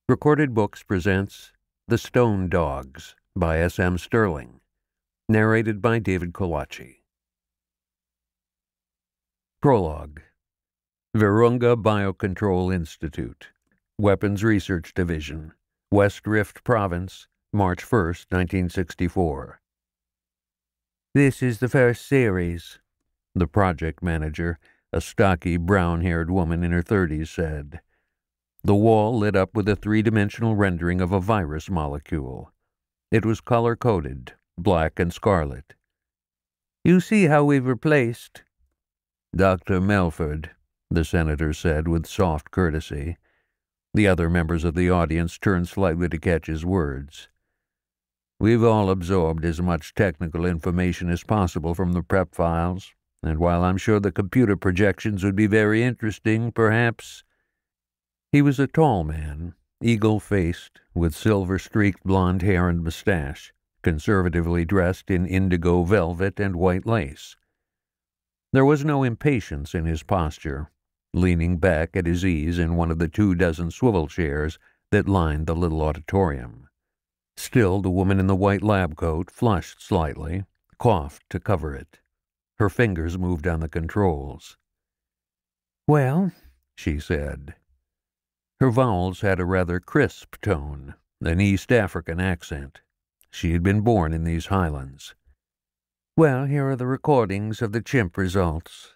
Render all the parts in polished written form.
Recorded Books presents The Stone Dogs by S.M. Stirling, narrated by David Colacci. Prologue. Virunga Biocontrol Institute, Weapons Research Division, West Rift Province, March 1st, 1964. This is the first series, the project manager, a stocky, brown-haired woman in her 30s, said. The wall lit up with a three-dimensional rendering of a virus molecule. It was color-coded, black and scarlet. You see how we've replaced... Dr. Melford, the senator said with soft courtesy. The other members of the audience turned slightly to catch his words. We've all absorbed as much technical information as possible from the prep files, and while I'm sure the computer projections would be very interesting, perhaps... He was a tall man, eagle-faced, with silver-streaked blonde hair and mustache, conservatively dressed in indigo velvet and white lace. There was no impatience in his posture, leaning back at his ease in one of the 24 swivel chairs that lined the little auditorium. Still, the woman in the white lab coat flushed slightly, coughed to cover it. Her fingers moved on the controls. "Well," she said. Her vowels had a rather crisp tone, an East African accent. She had been born in these highlands. "Well, here are the recordings of the chimp results."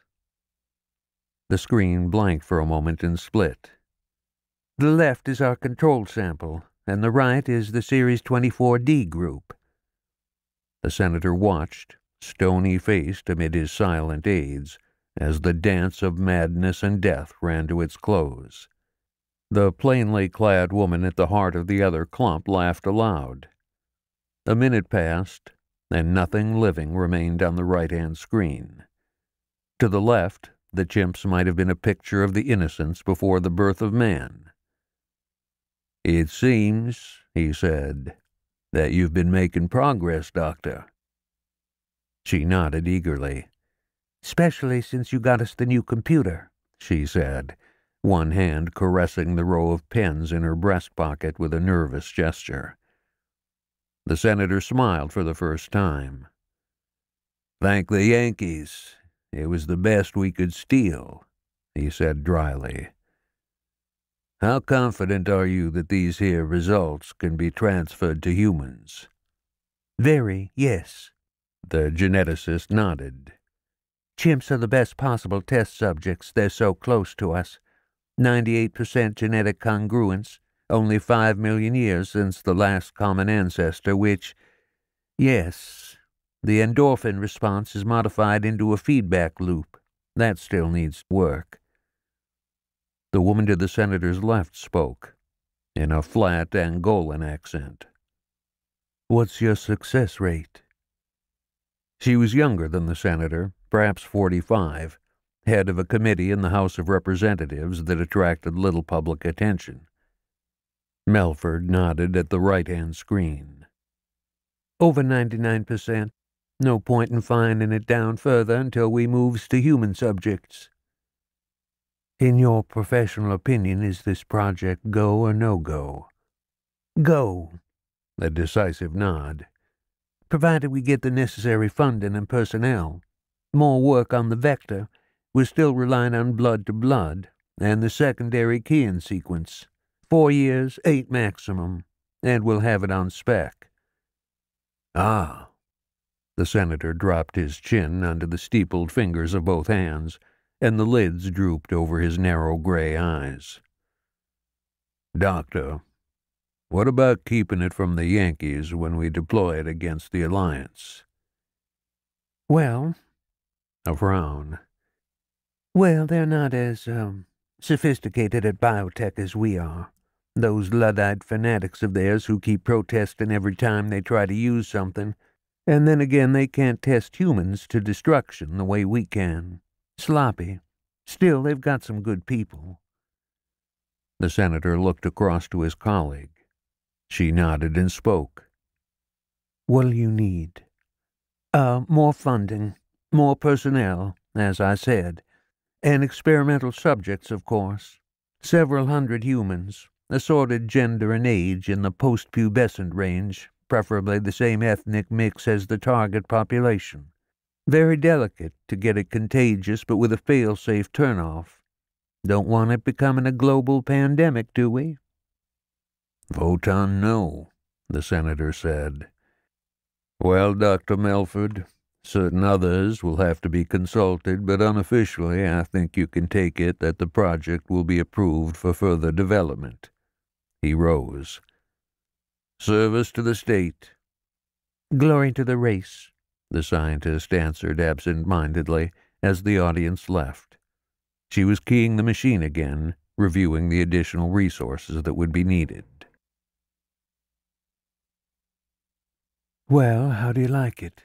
The screen blanked for a moment and split. "The left is our control sample, and the right is the Series 24D group." The senator watched, stony-faced amid his silent aides, as the dance of madness and death ran to its close. The plainly clad woman at the heart of the other clump laughed aloud. A minute passed, and nothing living remained on the right-hand screen. To the left, the chimps might have been a picture of the innocents before the birth of man. "It seems," he said, "that you've been making progress, Doctor." She nodded eagerly. "Especially since you got us the new computer," she said, one hand caressing the row of pens in her breast pocket with a nervous gesture. The senator smiled for the first time. "Thank the Yankees. It was the best we could steal," he said dryly. "How confident are you that these here results can be transferred to humans?" "Very, yes." The geneticist nodded. "Chimps are the best possible test subjects. They're so close to us. 98% genetic congruence, only 5 million years since the last common ancestor, which, yes, the endorphin response is modified into a feedback loop. That still needs work." The woman to the senator's left spoke, in a flat Angolan accent. "What's your success rate?" She was younger than the senator, perhaps 45, head of a committee in the House of Representatives that attracted little public attention. Melford nodded at the right-hand screen. "Over 99%. No point in finding it down further until we moves to human subjects." "In your professional opinion, is this project go or no-go?" "Go." A decisive nod. "Provided we get the necessary funding and personnel. More work on the vector. We're still relying on blood-to-blood, and the secondary keying sequence. 4 years, 8 maximum, and we'll have it on spec." "Ah." The senator dropped his chin onto the steepled fingers of both hands, and the lids drooped over his narrow gray eyes. "Doctor, what about keeping it from the Yankees when we deploy it against the Alliance?" "Well," a frown. "Well, they're not as, sophisticated at biotech as we are. Those Luddite fanatics of theirs who keep protesting every time they try to use something, and then again they can't test humans to destruction the way we can. Sloppy. Still, they've got some good people." The senator looked across to his colleague. She nodded and spoke. "What'll you need?" More funding, more personnel, as I said. And experimental subjects, of course. Several hundred humans, assorted gender and age in the post-pubescent range, preferably the same ethnic mix as the target population. Very delicate to get it contagious, but with a fail-safe turn-off. Don't want it becoming a global pandemic, do we? Vote on no, the senator said. Well, Dr. Melford, certain others will have to be consulted, but unofficially I think you can take it that the project will be approved for further development. He rose. Service to the state. Glory to the race, the scientist answered absent-mindedly as the audience left. She was keying the machine again, reviewing the additional resources that would be needed. Well, how do you like it?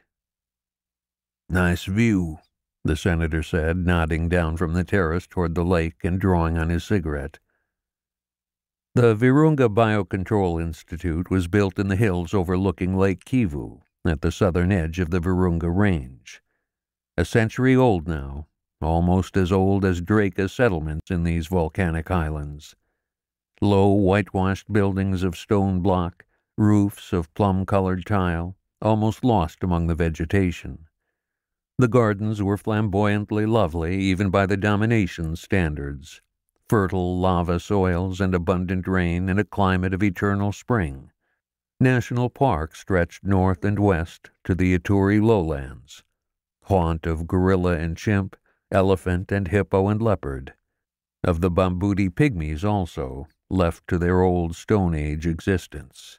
Nice view, the senator said, nodding down from the terrace toward the lake and drawing on his cigarette. The Virunga Biocontrol Institute was built in the hills overlooking Lake Kivu, at the southern edge of the Virunga Range. A century old now, almost as old as Draka settlements in these volcanic islands. Low, whitewashed buildings of stone block, roofs of plum-colored tile, almost lost among the vegetation. The gardens were flamboyantly lovely even by the Domination standards. Fertile lava soils and abundant rain in a climate of eternal spring. National parks stretched north and west to the Ituri lowlands, haunt of gorilla and chimp, elephant and hippo and leopard. Of the Bambuti pygmies also, left to their old Stone Age existence.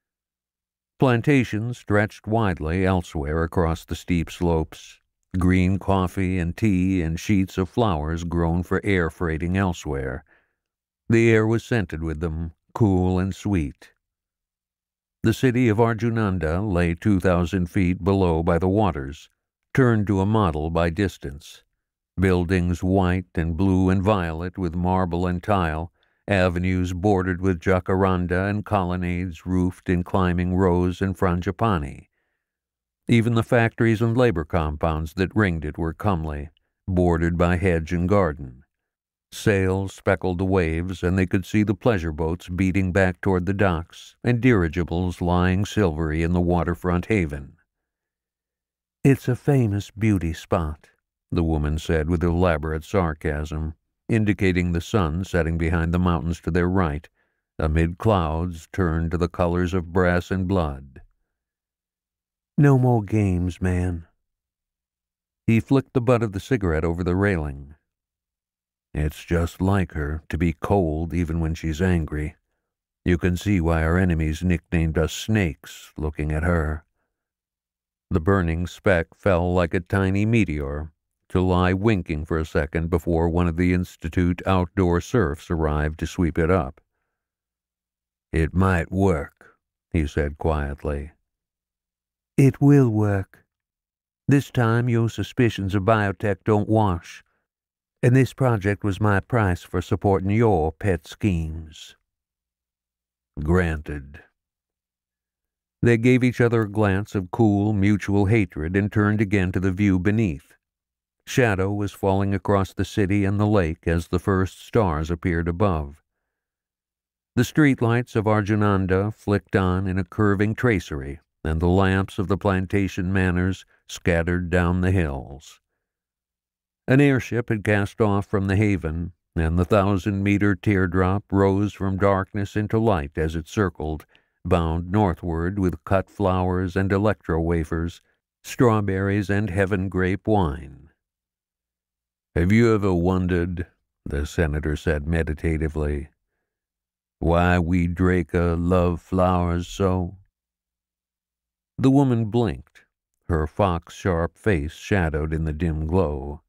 Plantations stretched widely elsewhere across the steep slopes, green coffee and tea and sheets of flowers grown for air freighting elsewhere. The air was scented with them, cool and sweet. The city of Arjunanda lay 2,000 feet below by the waters, turned to a model by distance. Buildings white and blue and violet with marble and tile, avenues bordered with jacaranda and colonnades roofed in climbing rose and frangipani. Even the factories and labor compounds that ringed it were comely, bordered by hedge and garden. Sails speckled the waves, and they could see the pleasure boats beating back toward the docks and dirigibles lying silvery in the waterfront haven. It's a famous beauty spot, the woman said with elaborate sarcasm, indicating the sun setting behind the mountains to their right, amid clouds turned to the colors of brass and blood. No more games, man. He flicked the butt of the cigarette over the railing. It's just like her to be cold even when she's angry. You can see why our enemies nicknamed us snakes looking at her. The burning speck fell like a tiny meteor, to lie winking for a second before one of the Institute outdoor serfs arrived to sweep it up. It might work, he said quietly. It will work. This time your suspicions of biotech don't wash, and this project was my price for supporting your pet schemes. Granted. They gave each other a glance of cool, mutual hatred and turned again to the view beneath. Shadow was falling across the city and the lake as the first stars appeared above. The streetlights of Arjunanda flicked on in a curving tracery, and the lamps of the plantation manors scattered down the hills. An airship had cast off from the haven, and the 1,000-meter teardrop rose from darkness into light as it circled, bound northward with cut flowers and electro-wafers, strawberries and heaven-grape wine. Have you ever wondered, the senator said meditatively, why we Draka love flowers so? The woman blinked, her fox-sharp face shadowed in the dim glow.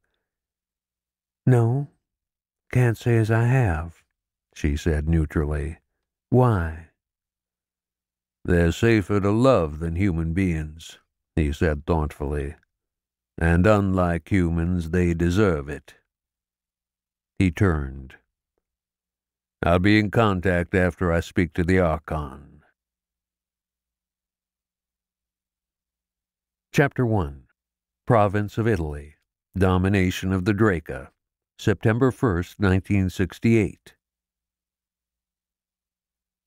No, can't say as I have, she said neutrally. Why? They're safer to love than human beings, he said thoughtfully. And unlike humans, they deserve it. He turned. I'll be in contact after I speak to the Archon. Chapter 1. Province of Italy. Domination of the Draka. September 1st, 1968.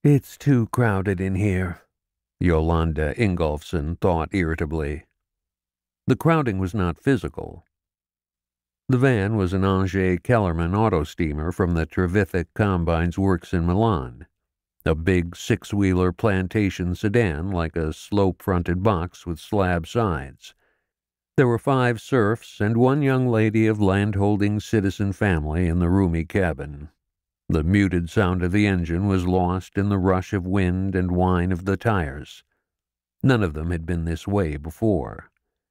It's too crowded in here, Yolande Ingolfsson thought irritably. The crowding was not physical. The van was an Angers Kellerman auto steamer from the Trevithick Combine's works in Milan, a big six-wheeler plantation sedan like a slope-fronted box with slab sides. There were 5 serfs and 1 young lady of landholding citizen family in the roomy cabin. The muted sound of the engine was lost in the rush of wind and whine of the tires. None of them had been this way before.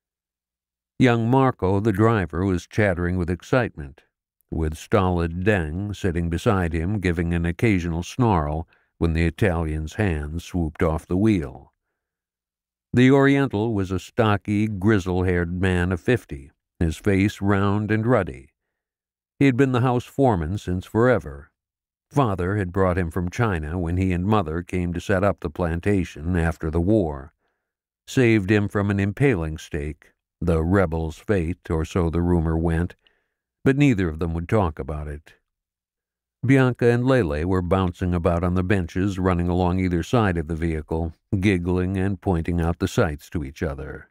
Young Marco, the driver, was chattering with excitement, with stolid Deng sitting beside him giving an occasional snarl when the Italian's hand swooped off the wheel. The Oriental was a stocky, grizzle-haired man of 50, his face round and ruddy. He had been the house foreman since forever. Father had brought him from China when he and Mother came to set up the plantation after the war. Saved him from an impaling stake, the rebel's fate, or so the rumor went, but neither of them would talk about it. Bianca and Lele were bouncing about on the benches running along either side of the vehicle, giggling and pointing out the sights to each other.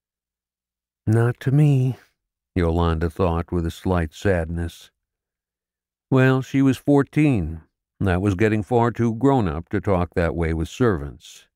Not to me, Yolande thought with a slight sadness. Well, she was 14. That was getting far too grown-up to talk that way with servants.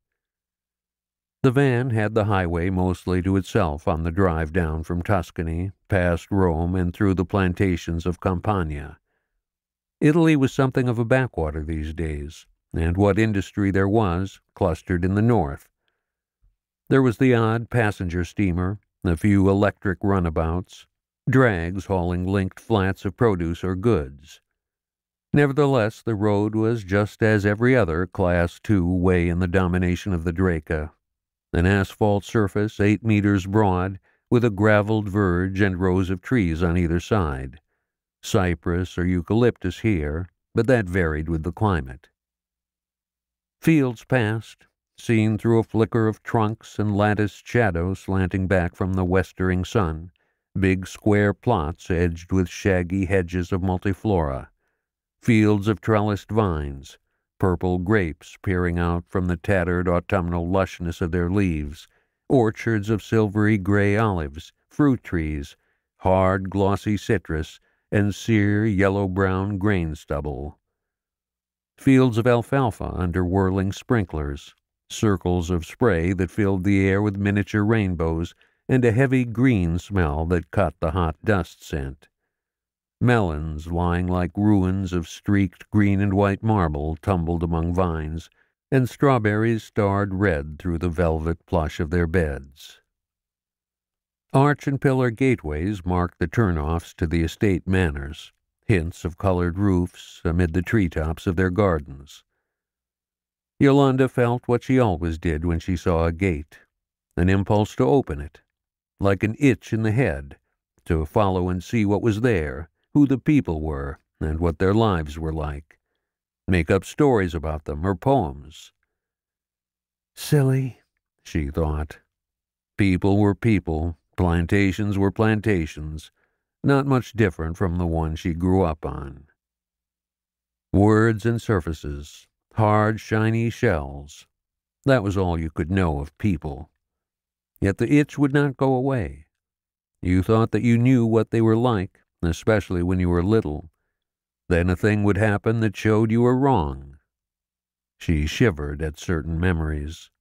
The van had the highway mostly to itself on the drive down from Tuscany, past Rome and through the plantations of Campania. Italy was something of a backwater these days, and what industry there was clustered in the north. There was the odd passenger steamer, a few electric runabouts, drags hauling linked flats of produce or goods. Nevertheless, the road was just as every other Class II way in the domination of the Draka, an asphalt surface 8 meters broad with a graveled verge and rows of trees on either side. Cypress or eucalyptus here, but that varied with the climate. Fields passed, seen through a flicker of trunks and latticed shadow slanting back from the westering sun, big square plots edged with shaggy hedges of multiflora, fields of trellised vines, purple grapes peering out from the tattered autumnal lushness of their leaves, orchards of silvery gray olives, fruit trees, hard glossy citrus, and sere yellow-brown grain stubble. Fields of alfalfa under whirling sprinklers, circles of spray that filled the air with miniature rainbows, and a heavy green smell that cut the hot dust scent. Melons lying like ruins of streaked green and white marble tumbled among vines, and strawberries starred red through the velvet plush of their beds. Arch and pillar gateways marked the turnoffs to the estate manors, hints of colored roofs amid the treetops of their gardens. Yolande felt what she always did when she saw a gate, an impulse to open it, like an itch in the head, to follow and see what was there, who the people were, and what their lives were like. Make up stories about them, or poems. Silly, she thought. People were people, plantations were plantations, not much different from the one she grew up on. Words and surfaces, hard, shiny shells. That was all you could know of people. Yet the itch would not go away. You thought that you knew what they were like, especially when you were little. Then a thing would happen that showed you were wrong. She shivered at certain memories.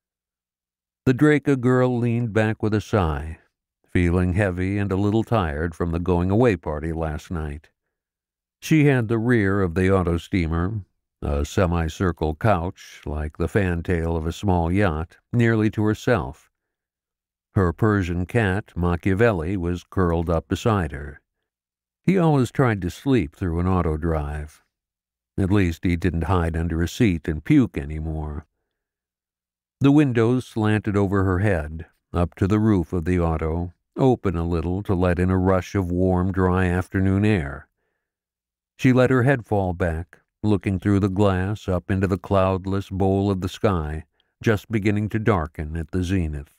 The Draka girl leaned back with a sigh, feeling heavy and a little tired from the going-away party last night. She had the rear of the auto steamer, a semicircle couch like the fantail of a small yacht, nearly to herself. Her Persian cat, Machiavelli, was curled up beside her. He always tried to sleep through an auto drive. At least he didn't hide under a seat and puke anymore. The windows slanted over her head, up to the roof of the auto, open a little to let in a rush of warm, dry afternoon air. She let her head fall back, looking through the glass up into the cloudless bowl of the sky, just beginning to darken at the zenith.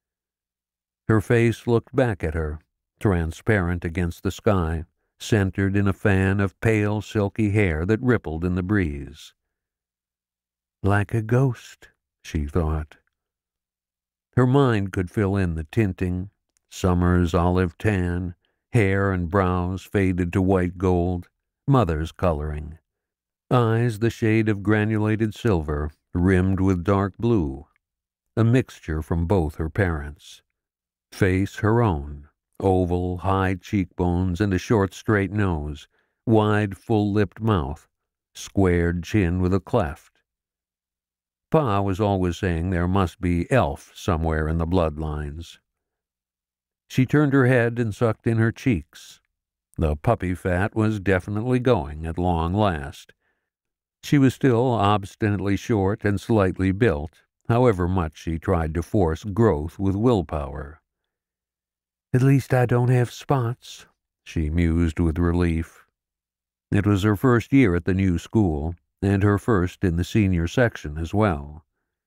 Her face looked back at her, transparent against the sky, centered in a fan of pale, silky hair that rippled in the breeze. Like a ghost, she thought. Her mind could fill in the tinting, summer's olive tan, hair and brows faded to white gold, mother's coloring. Eyes the shade of granulated silver, rimmed with dark blue, a mixture from both her parents. Face her own, oval, high cheekbones and a short, straight nose, wide, full-lipped mouth, squared chin with a cleft. Pa was always saying there must be elf somewhere in the bloodlines. She turned her head and sucked in her cheeks. The puppy fat was definitely going at long last. She was still obstinately short and slightly built, however much she tried to force growth with willpower. At least I don't have spots, she mused with relief. It was her first year at the new school, and her first in the senior section as well.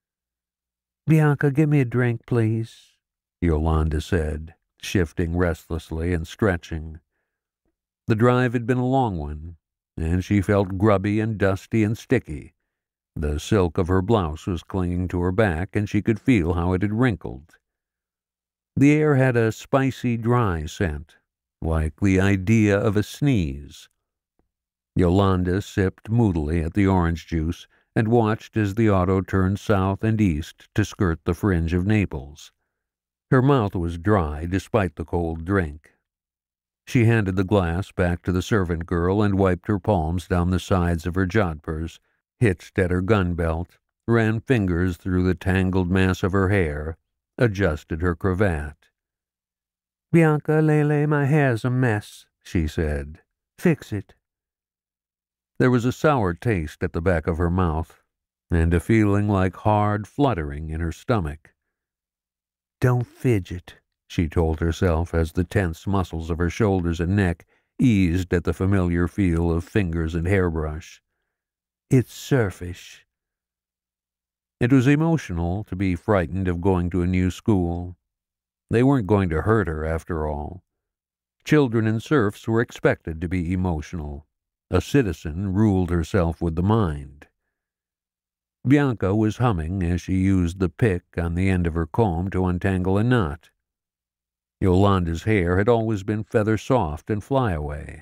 Bianca, give me a drink, please, Yolande said, shifting restlessly and stretching. The drive had been a long one, and she felt grubby and dusty and sticky. The silk of her blouse was clinging to her back, and she could feel how it had wrinkled. The air had a spicy, dry scent, like the idea of a sneeze. Yolande sipped moodily at the orange juice and watched as the auto turned south and east to skirt the fringe of Naples. Her mouth was dry despite the cold drink. She handed the glass back to the servant girl and wiped her palms down the sides of her jodhpurs, hitched at her gun belt, ran fingers through the tangled mass of her hair, adjusted her cravat. Bianca, Lele, my hair's a mess, she said. Fix it. There was a sour taste at the back of her mouth, and a feeling like hard fluttering in her stomach. Don't fidget, she told herself as the tense muscles of her shoulders and neck eased at the familiar feel of fingers and hairbrush. It's serfish. It was emotional to be frightened of going to a new school. They weren't going to hurt her, after all. Children and serfs were expected to be emotional. A citizen ruled herself with the mind. Bianca was humming as she used the pick on the end of her comb to untangle a knot. Yolande's hair had always been feather-soft and flyaway.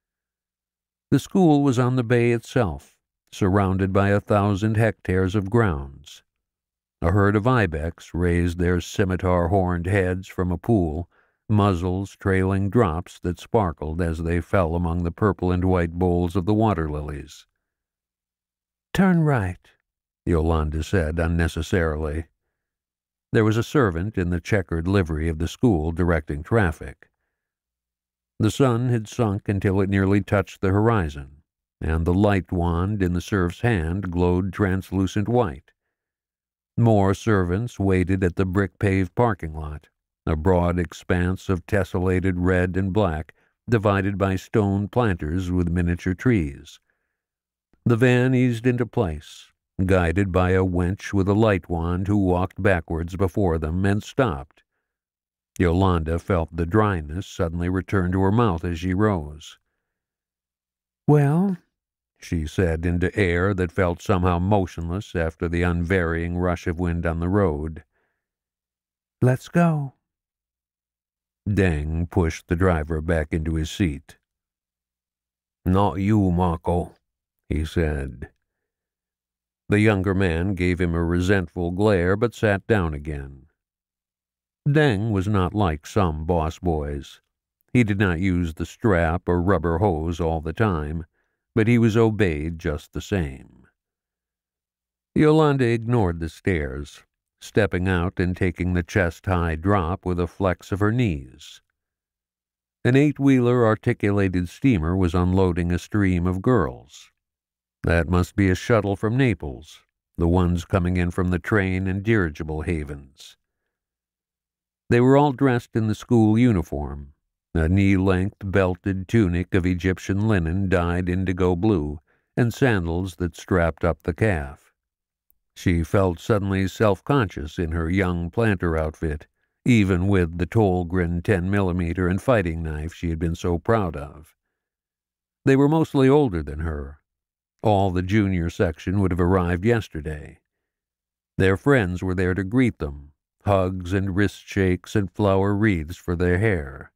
The school was on the bay itself, surrounded by 1,000 hectares of grounds. A herd of ibex raised their scimitar-horned heads from a pool, muzzles trailing drops that sparkled as they fell among the purple and white bowls of the water lilies. Turn right, Yolande said unnecessarily. There was a servant in the checkered livery of the school directing traffic. The sun had sunk until it nearly touched the horizon, and the light wand in the serf's hand glowed translucent white. More servants waited at the brick-paved parking lot, a broad expanse of tessellated red and black, divided by stone planters with miniature trees. The van eased into place, guided by a wench with a light wand who walked backwards before them and stopped. Yolande felt the dryness suddenly return to her mouth as she rose. Well, she said into air that felt somehow motionless after the unvarying rush of wind on the road. Let's go. Deng pushed the driver back into his seat. Not you, Marco, he said. The younger man gave him a resentful glare but sat down again. Deng was not like some boss boys. He did not use the strap or rubber hose all the time, but he was obeyed just the same. Yolande ignored the stares, stepping out and taking the chest-high drop with a flex of her knees. An 8-wheeler articulated steamer was unloading a stream of girls. That must be a shuttle from Naples, the ones coming in from the train and dirigible havens. They were all dressed in the school uniform, a knee-length belted tunic of Egyptian linen dyed indigo blue, and sandals that strapped up the calf. She felt suddenly self-conscious in her young planter outfit, even with the Tolgren 10mm and fighting knife she had been so proud of. They were mostly older than her. All the junior section would have arrived yesterday. Their friends were there to greet them, hugs and wrist shakes and flower wreaths for their hair.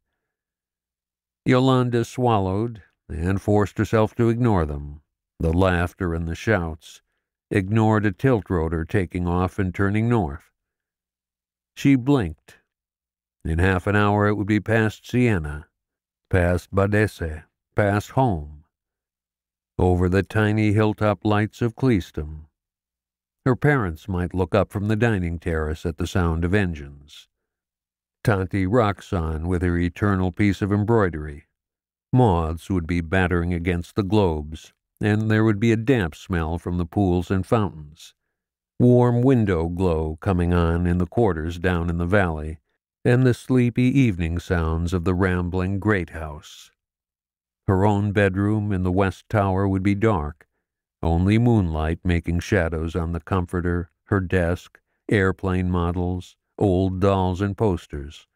Yolande swallowed and forced herself to ignore them, the laughter and the shouts, ignored a tilt rotor taking off and turning north. She blinked. In half an hour it would be past Siena, past Badese, past home, over the tiny hilltop lights of Cleaston. Her parents might look up from the dining terrace at the sound of engines. Tanti Roxanne with her eternal piece of embroidery. Moths would be battering against the globes, and there would be a damp smell from the pools and fountains. Warm window glow coming on in the quarters down in the valley, and the sleepy evening sounds of the rambling great house. Her own bedroom in the west tower would be dark, only moonlight making shadows on the comforter, her desk, airplane models, old dolls and posters.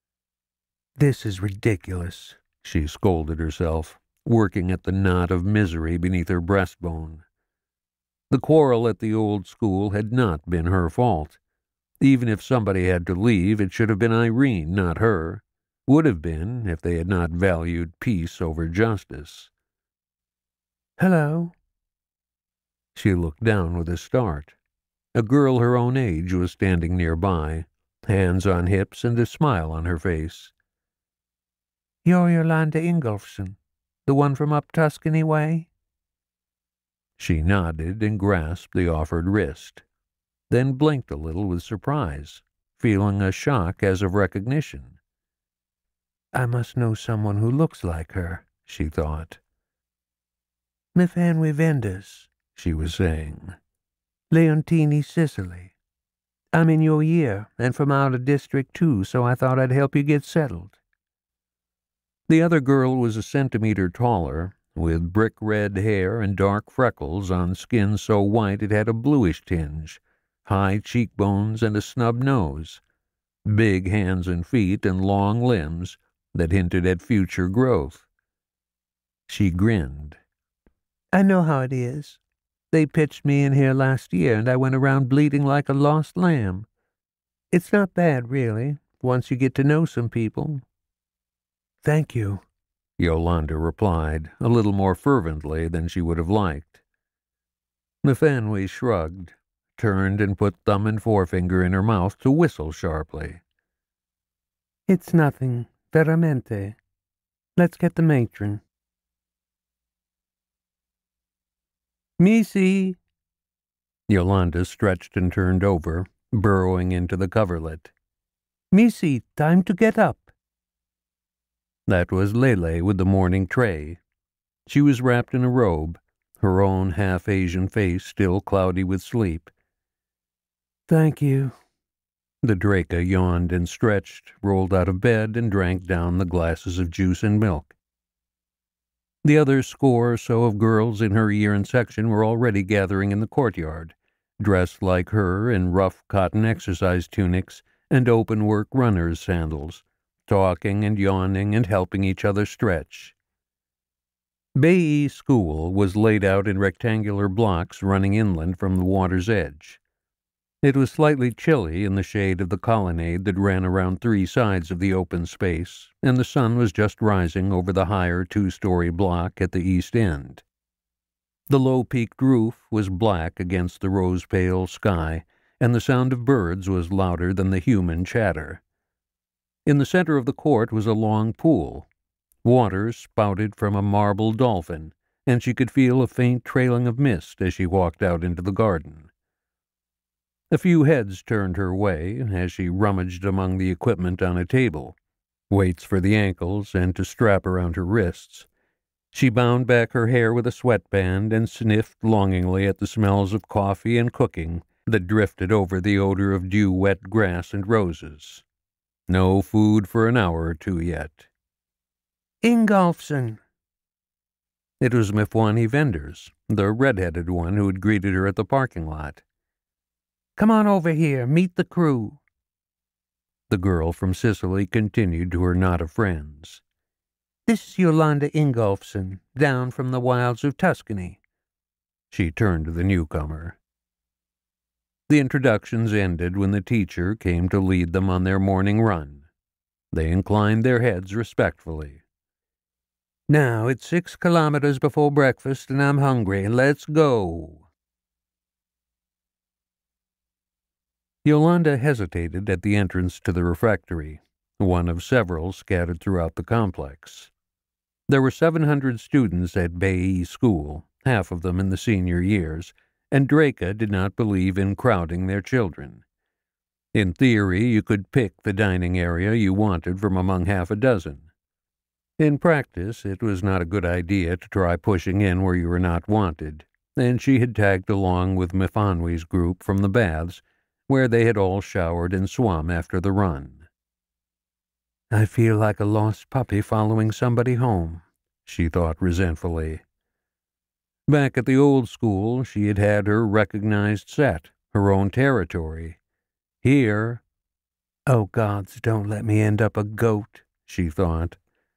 "This is ridiculous," she scolded herself, working at the knot of misery beneath her breastbone. The quarrel at the old school had not been her fault. Even if somebody had to leave, it should have been Irene, not her. Would have been, if they had not valued peace over justice. "Hello." She looked down with a start. A girl her own age was standing nearby, hands on hips and a smile on her face. "You're Yolande Ingolfsson, the one from up Tuscany way?" She nodded and grasped the offered wrist, then blinked a little with surprise, feeling a shock as of recognition. "I must know someone who looks like her," she thought. "Myfanwy Venders," she was saying. "Leontini, Sicily. I'm in your year, and from out of district too, so I thought I'd help you get settled." The other girl was a centimeter taller, with brick-red hair and dark freckles on skin so white it had a bluish tinge, high cheekbones and a snub nose, big hands and feet and long limbs that hinted at future growth. She grinned. "I know how it is. They pitched me in here last year, and I went around bleeding like a lost lamb. It's not bad, really, once you get to know some people." "Thank you," Yolande replied, a little more fervently than she would have liked. Myfanwy shrugged, turned and put thumb and forefinger in her mouth to whistle sharply. "It's nothing, veramente. Let's get the matron." "Missy!" Yolande stretched and turned over, burrowing into the coverlet. "Missy, time to get up." That was Lele with the morning tray. She was wrapped in a robe, her own half-Asian face still cloudy with sleep. "Thank you." The Draka yawned and stretched, rolled out of bed, and drank down the glasses of juice and milk. The other score or so of girls in her year and section were already gathering in the courtyard, dressed like her in rough cotton exercise tunics and open-work runner's sandals, talking and yawning and helping each other stretch. Bay School was laid out in rectangular blocks running inland from the water's edge. It was slightly chilly in the shade of the colonnade that ran around three sides of the open space, and the sun was just rising over the higher two-story block at the east end. The low-peaked roof was black against the rose-pale sky, and the sound of birds was louder than the human chatter. In the center of the court was a long pool. Water spouted from a marble dolphin, and she could feel a faint trailing of mist as she walked out into the garden. A few heads turned her way as she rummaged among the equipment on a table, weights for the ankles and to strap around her wrists. She bound back her hair with a sweatband and sniffed longingly at the smells of coffee and cooking that drifted over the odor of dew-wet grass and roses. No food for an hour or two yet. "Ingolfsson!" It was Myfanwy Venders, the red-headed one who had greeted her at the parking lot. "Come on over here, meet the crew." The girl from Sicily continued to her knot of friends. "This is Yolande Ingolfsson, down from the wilds of Tuscany. She turned to the newcomer. The introductions ended when the teacher came to lead them on their morning run. They inclined their heads respectfully. "Now, it's 6 kilometers before breakfast, and I'm hungry. Let's go." Yolande hesitated at the entrance to the refectory, one of several scattered throughout the complex. There were 700 students at Bay School, half of them in the senior years, and Draka did not believe in crowding their children. In theory, you could pick the dining area you wanted from among half a dozen. In practice, it was not a good idea to try pushing in where you were not wanted, and she had tagged along with Myfanwy's group from the baths, where they had all showered and swum after the run. "I feel like a lost puppy following somebody home," she thought resentfully. Back at the old school, she had had her recognized set, her own territory. Here, "Oh, gods, don't let me end up a goat," she thought.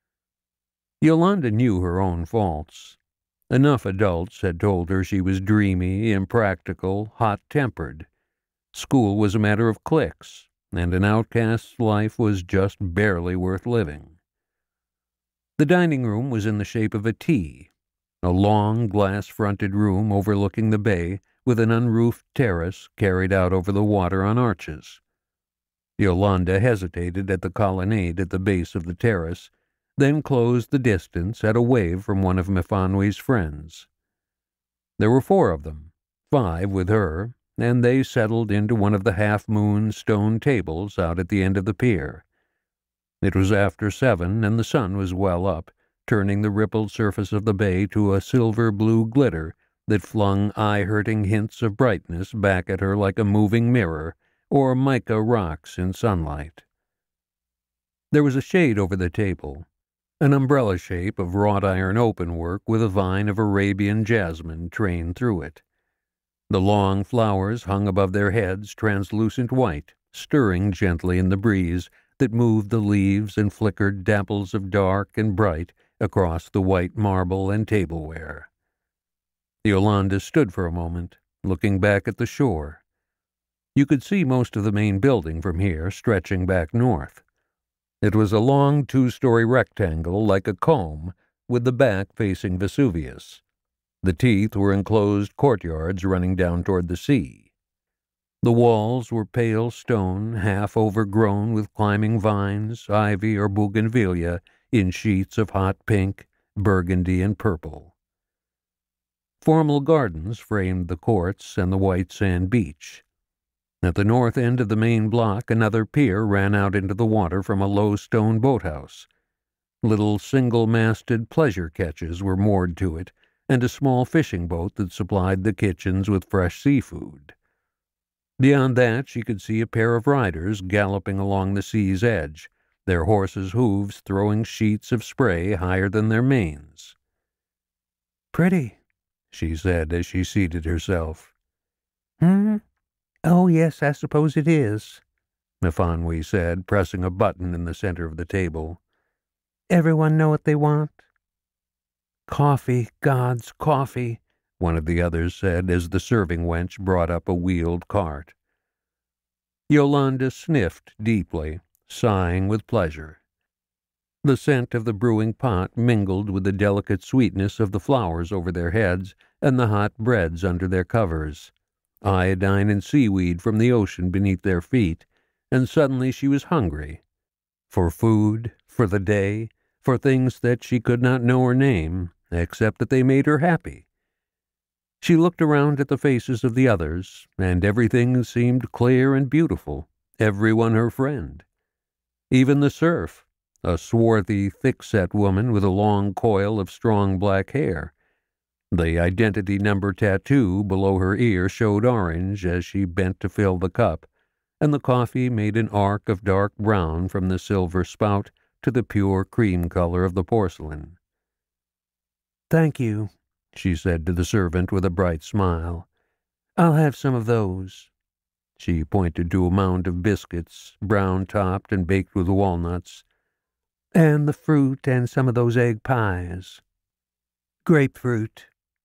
Yolande knew her own faults. Enough adults had told her she was dreamy, impractical, hot-tempered. School was a matter of cliques, and an outcast's life was just barely worth living. The dining room was in the shape of a T, a long glass-fronted room overlooking the bay with an unroofed terrace carried out over the water on arches. Yolande hesitated at the colonnade at the base of the terrace, then closed the distance at a wave from one of Myfanwy's friends. There were 4 of them, 5 with her, and they settled into one of the half-moon stone tables out at the end of the pier. It was after 7, and the sun was well up, turning the rippled surface of the bay to a silver-blue glitter that flung eye-hurting hints of brightness back at her like a moving mirror or mica rocks in sunlight. There was a shade over the table, an umbrella shape of wrought-iron openwork with a vine of Arabian jasmine trained through it. The long flowers hung above their heads translucent white, stirring gently in the breeze that moved the leaves and flickered dapples of dark and bright across the white marble and tableware. Yolande stood for a moment, looking back at the shore. You could see most of the main building from here, stretching back north. It was a long 2-story rectangle like a comb, with the back facing Vesuvius. The teeth were enclosed courtyards running down toward the sea. The walls were pale stone, half overgrown with climbing vines, ivy, or bougainvillea in sheets of hot pink, burgundy, and purple. Formal gardens framed the courts and the white sand beach. At the north end of the main block, another pier ran out into the water from a low stone boathouse. Little single-masted pleasure ketches were moored to it, and a small fishing boat that supplied the kitchens with fresh seafood. Beyond that, she could see a pair of riders galloping along the sea's edge, their horses' hooves throwing sheets of spray higher than their manes. "Pretty," she said as she seated herself. "Oh, yes, I suppose it is," Myfanwy said, pressing a button in the center of the table. "Everyone know what they want?" "Coffee, gods, coffee," one of the others said as the serving wench brought up a wheeled cart. Yolande sniffed deeply, sighing with pleasure. The scent of the brewing pot mingled with the delicate sweetness of the flowers over their heads and the hot breads under their covers, iodine and seaweed from the ocean beneath their feet, and suddenly she was hungry. For food, for the day, for things that she could not know or name, except that they made her happy. She looked around at the faces of the others, and everything seemed clear and beautiful, everyone her friend. Even the serf, a swarthy, thick-set woman with a long coil of strong black hair. The identity number tattoo below her ear showed orange as she bent to fill the cup, and the coffee made an arc of dark brown from the silver spout to the pure cream color of the porcelain. "Thank you," she said to the servant with a bright smile. "I'll have some of those." She pointed to a mound of biscuits, brown-topped and baked with walnuts. "And the fruit and some of those egg pies." "Grapefruit,"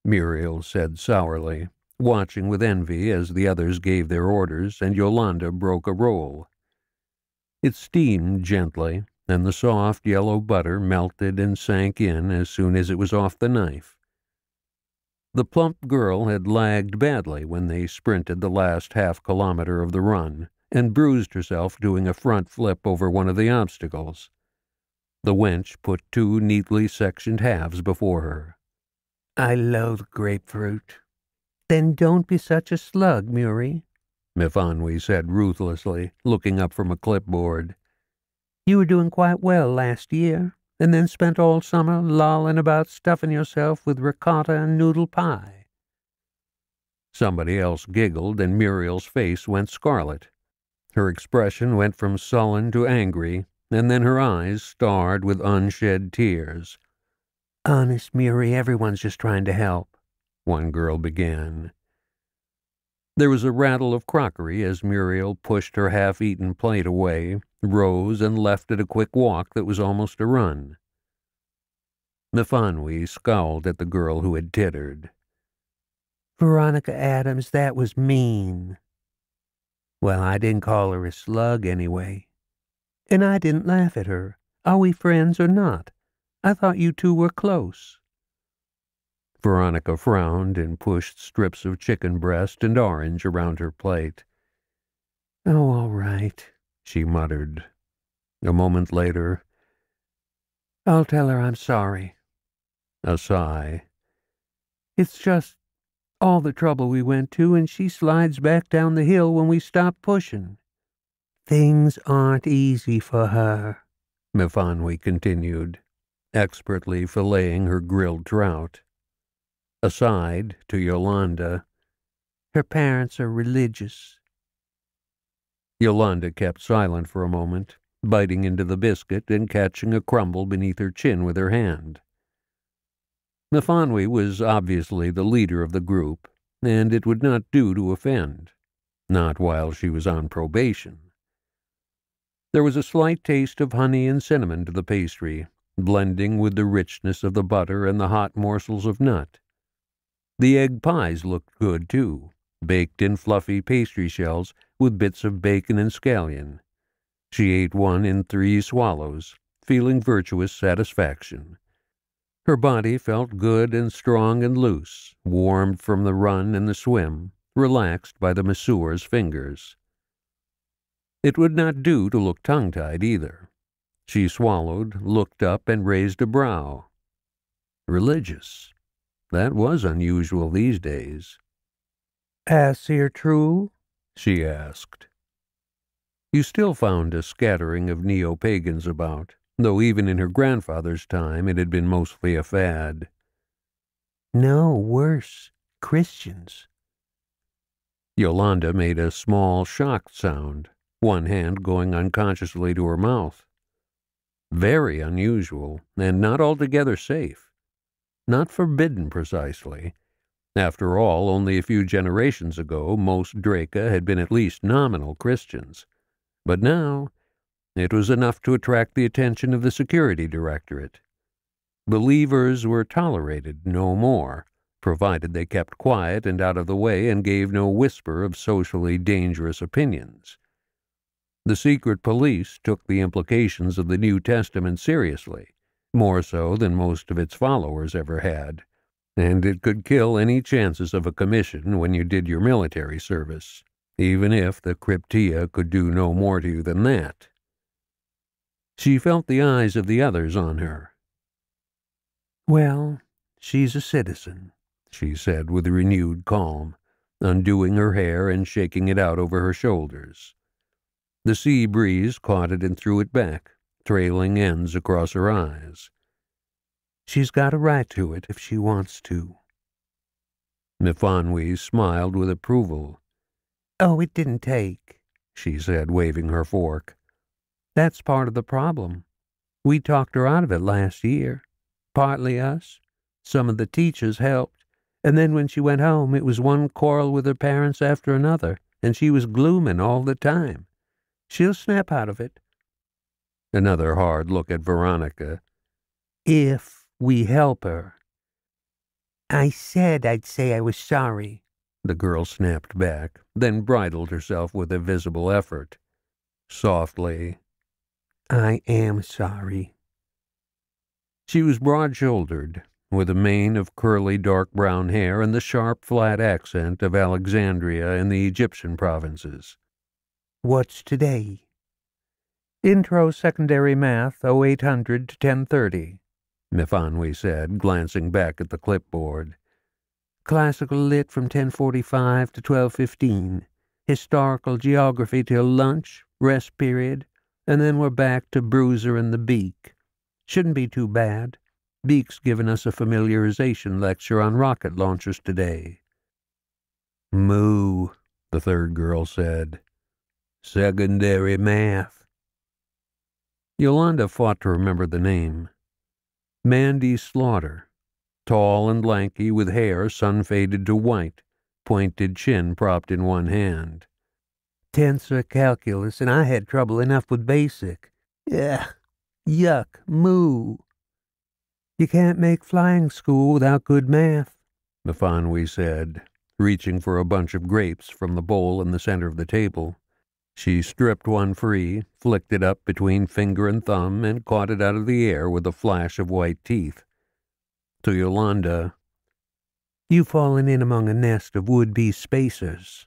Muriel said sourly, watching with envy as the others gave their orders and Yolande broke a roll. It steamed gently, and the soft yellow butter melted and sank in as soon as it was off the knife. The plump girl had lagged badly when they sprinted the last half-kilometer of the run, and bruised herself doing a front flip over one of the obstacles. The wench put 2 neatly sectioned halves before her. "I loathe grapefruit." "Then don't be such a slug, Muri," Myfanwy said ruthlessly, looking up from a clipboard. "You were doing quite well last year, and then spent all summer lolling about stuffing yourself with ricotta and noodle pie." Somebody else giggled, and Muriel's face went scarlet. Her expression went from sullen to angry, and then her eyes starred with unshed tears. "Honest, Muri, everyone's just trying to help," one girl began. There was a rattle of crockery as Muriel pushed her half-eaten plate away, rose, and left at a quick walk that was almost a run. Myfanwy scowled at the girl who had tittered. "Veronica Adams, that was mean." "Well, I didn't call her a slug anyway." "And I didn't laugh at her. Are we friends or not? I thought you two were close." Veronica frowned and pushed strips of chicken breast and orange around her plate. "Oh, all right," she muttered. A moment later, "I'll tell her I'm sorry." A sigh. "It's just all the trouble we went to, and she slides back down the hill when we stop pushing. Things aren't easy for her," Myfanwy continued, expertly filleting her grilled trout. Aside to Yolande, "Her parents are religious." Yolande kept silent for a moment, biting into the biscuit and catching a crumble beneath her chin with her hand. Myfanwy was obviously the leader of the group, and it would not do to offend, not while she was on probation. There was a slight taste of honey and cinnamon to the pastry, blending with the richness of the butter and the hot morsels of nut. The egg pies looked good, too, baked in fluffy pastry shells with bits of bacon and scallion. She ate one in 3 swallows, feeling virtuous satisfaction. Her body felt good and strong and loose, warmed from the run and the swim, relaxed by the masseur's fingers. It would not do to look tongue-tied either. She swallowed, looked up, and raised a brow. Religious. That was unusual these days. "Assir true?" she asked. You still found a scattering of neo-pagans about, though even in her grandfather's time it had been mostly a fad. "No, worse. Christians." Yolande made a small, shocked sound, one hand going unconsciously to her mouth. Very unusual, and not altogether safe. Not forbidden, precisely. After all, only a few generations ago, most Draka had been at least nominal Christians. But now, it was enough to attract the attention of the security directorate. Believers were tolerated, no more, provided they kept quiet and out of the way and gave no whisper of socially dangerous opinions. The secret police took the implications of the New Testament seriously, more so than most of its followers ever had, and it could kill any chances of a commission when you did your military service, even if the Cryptia could do no more to you than that. She felt the eyes of the others on her. "Well, she's a citizen," she said with renewed calm, undoing her hair and shaking it out over her shoulders. The sea breeze caught it and threw it back, trailing ends across her eyes. "She's got a right to it if she wants to." Myfanwy smiled with approval. "Oh, it didn't take," she said, waving her fork. "That's part of the problem. We talked her out of it last year. Partly us. Some of the teachers helped. And then when she went home, it was one quarrel with her parents after another, and she was glooming all the time. She'll snap out of it." Another hard look at Veronica. "If we help her." I said I'd say I was sorry, the girl snapped back, then bridled herself with a visible effort. Softly, I am sorry. She was broad-shouldered, with a mane of curly dark brown hair and the sharp, flat accent of Alexandria in the Egyptian provinces. What's today? Intro Secondary Math 0800 to 1030, Myfanwy said, glancing back at the clipboard. Classical Lit from 1045 to 1215. Historical Geography till lunch, rest period, and then we're back to Bruiser and the Beak. Shouldn't be too bad. Beak's given us a familiarization lecture on rocket launchers today. Moo, the third girl said. Secondary Math. Yolande fought to remember the name. Mandy Slaughter. Tall and lanky with hair sun-faded to white, pointed chin propped in one hand. Tensor calculus, and I had trouble enough with basic. Ugh. Yuck. Moo. You can't make flying school without good math, Myfanwy said, reaching for a bunch of grapes from the bowl in the center of the table. She stripped one free, flicked it up between finger and thumb, and caught it out of the air with a flash of white teeth. To Yolande, You've fallen in among a nest of would-be spacers.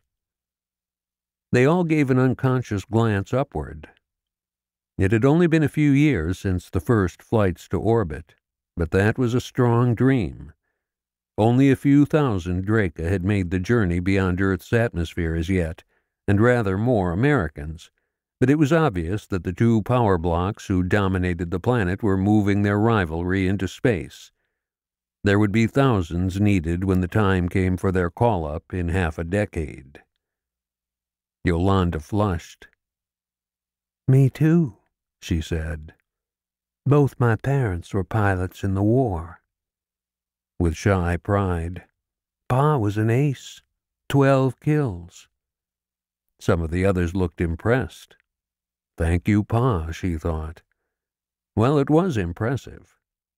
They all gave an unconscious glance upward. It had only been a few years since the first flights to orbit, but that was a strong dream. Only a few thousand Draka had made the journey beyond Earth's atmosphere as yet, and rather more Americans, but it was obvious that the two power blocks who dominated the planet were moving their rivalry into space. There would be thousands needed when the time came for their call-up in half a decade. Yolande flushed. Me too, she said. Both my parents were pilots in the war. With shy pride, Pa was an ace, 12 kills. Some of the others looked impressed. Thank you, Pa, she thought. Well, it was impressive.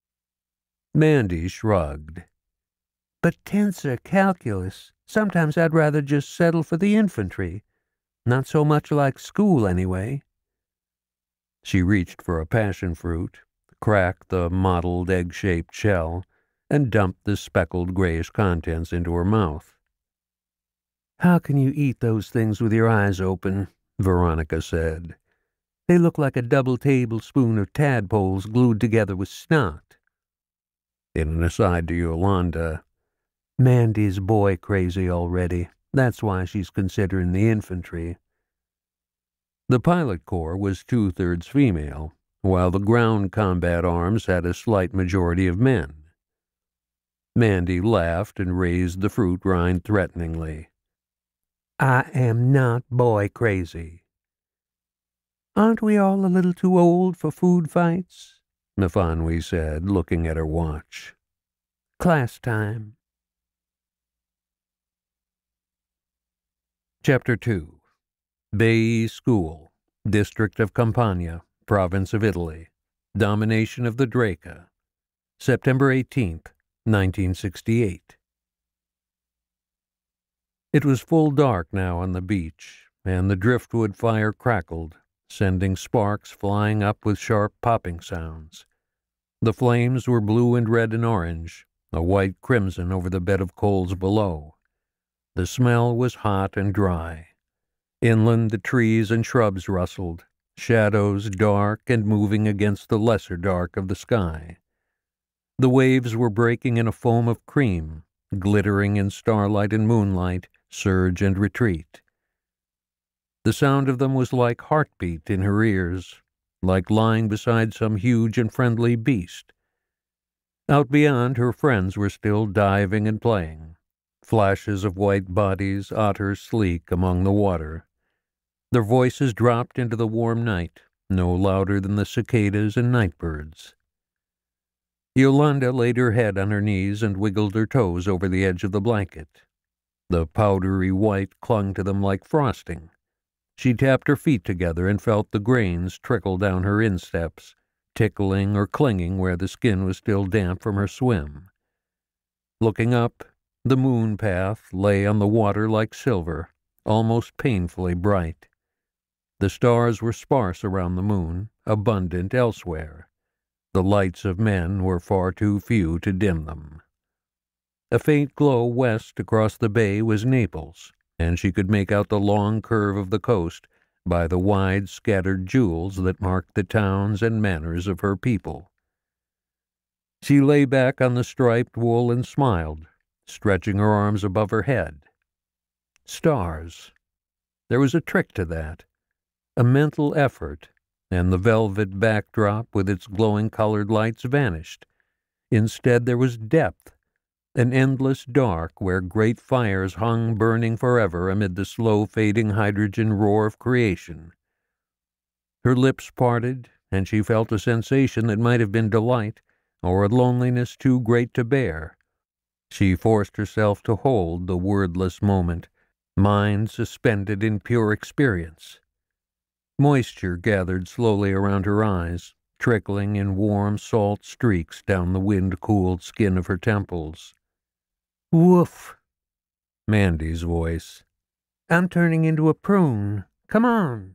Mandy shrugged. But tensor calculus, sometimes I'd rather just settle for the infantry. Not so much like school, anyway. She reached for a passion fruit, cracked the mottled egg-shaped shell, and dumped the speckled grayish contents into her mouth. How can you eat those things with your eyes open? Veronica said. They look like a double tablespoon of tadpoles glued together with snot. In an aside to Yolande, Mandy's boy crazy already. That's why she's considering the infantry. The pilot corps was 2/3 female, while the ground combat arms had a slight majority of men. Mandy laughed and raised the fruit rind threateningly. I am not boy crazy. Aren't we all a little too old for food fights? Myfanwy said, looking at her watch. Class time. Chapter 2. Baiae School, District of Campania, Province of Italy. Domination of the Draka. September 18th, 1968. It was full dark now on the beach, and the driftwood fire crackled, sending sparks flying up with sharp popping sounds. The flames were blue and red and orange, a white crimson over the bed of coals below. The smell was hot and dry. Inland the trees and shrubs rustled, shadows dark and moving against the lesser dark of the sky. The waves were breaking in a foam of cream, glittering in starlight and moonlight, surge and retreat. The sound of them was like heartbeat in her ears, like lying beside some huge and friendly beast. Out beyond, her friends were still diving and playing, flashes of white bodies, otter sleek among the water. Their voices dropped into the warm night, no louder than the cicadas and nightbirds. Yolande laid her head on her knees and wiggled her toes over the edge of the blanket. The powdery white clung to them like frosting. She tapped her feet together and felt the grains trickle down her insteps, tickling or clinging where the skin was still damp from her swim. Looking up, the moon path lay on the water like silver, almost painfully bright. The stars were sparse around the moon, abundant elsewhere. The lights of men were far too few to dim them. A faint glow west across the bay was Naples, and she could make out the long curve of the coast by the wide scattered jewels that marked the towns and manners of her people. She lay back on the striped wool and smiled, stretching her arms above her head. Stars. There was a trick to that, a mental effort, and the velvet backdrop with its glowing colored lights vanished. Instead there was depth, an endless dark where great fires hung burning forever amid the slow-fading hydrogen roar of creation. Her lips parted, and she felt a sensation that might have been delight, or a loneliness too great to bear. She forced herself to hold the wordless moment, mind suspended in pure experience. Moisture gathered slowly around her eyes, trickling in warm salt streaks down the wind-cooled skin of her temples. "Woof!" Mandy's voice. "I'm turning into a prune. Come on!"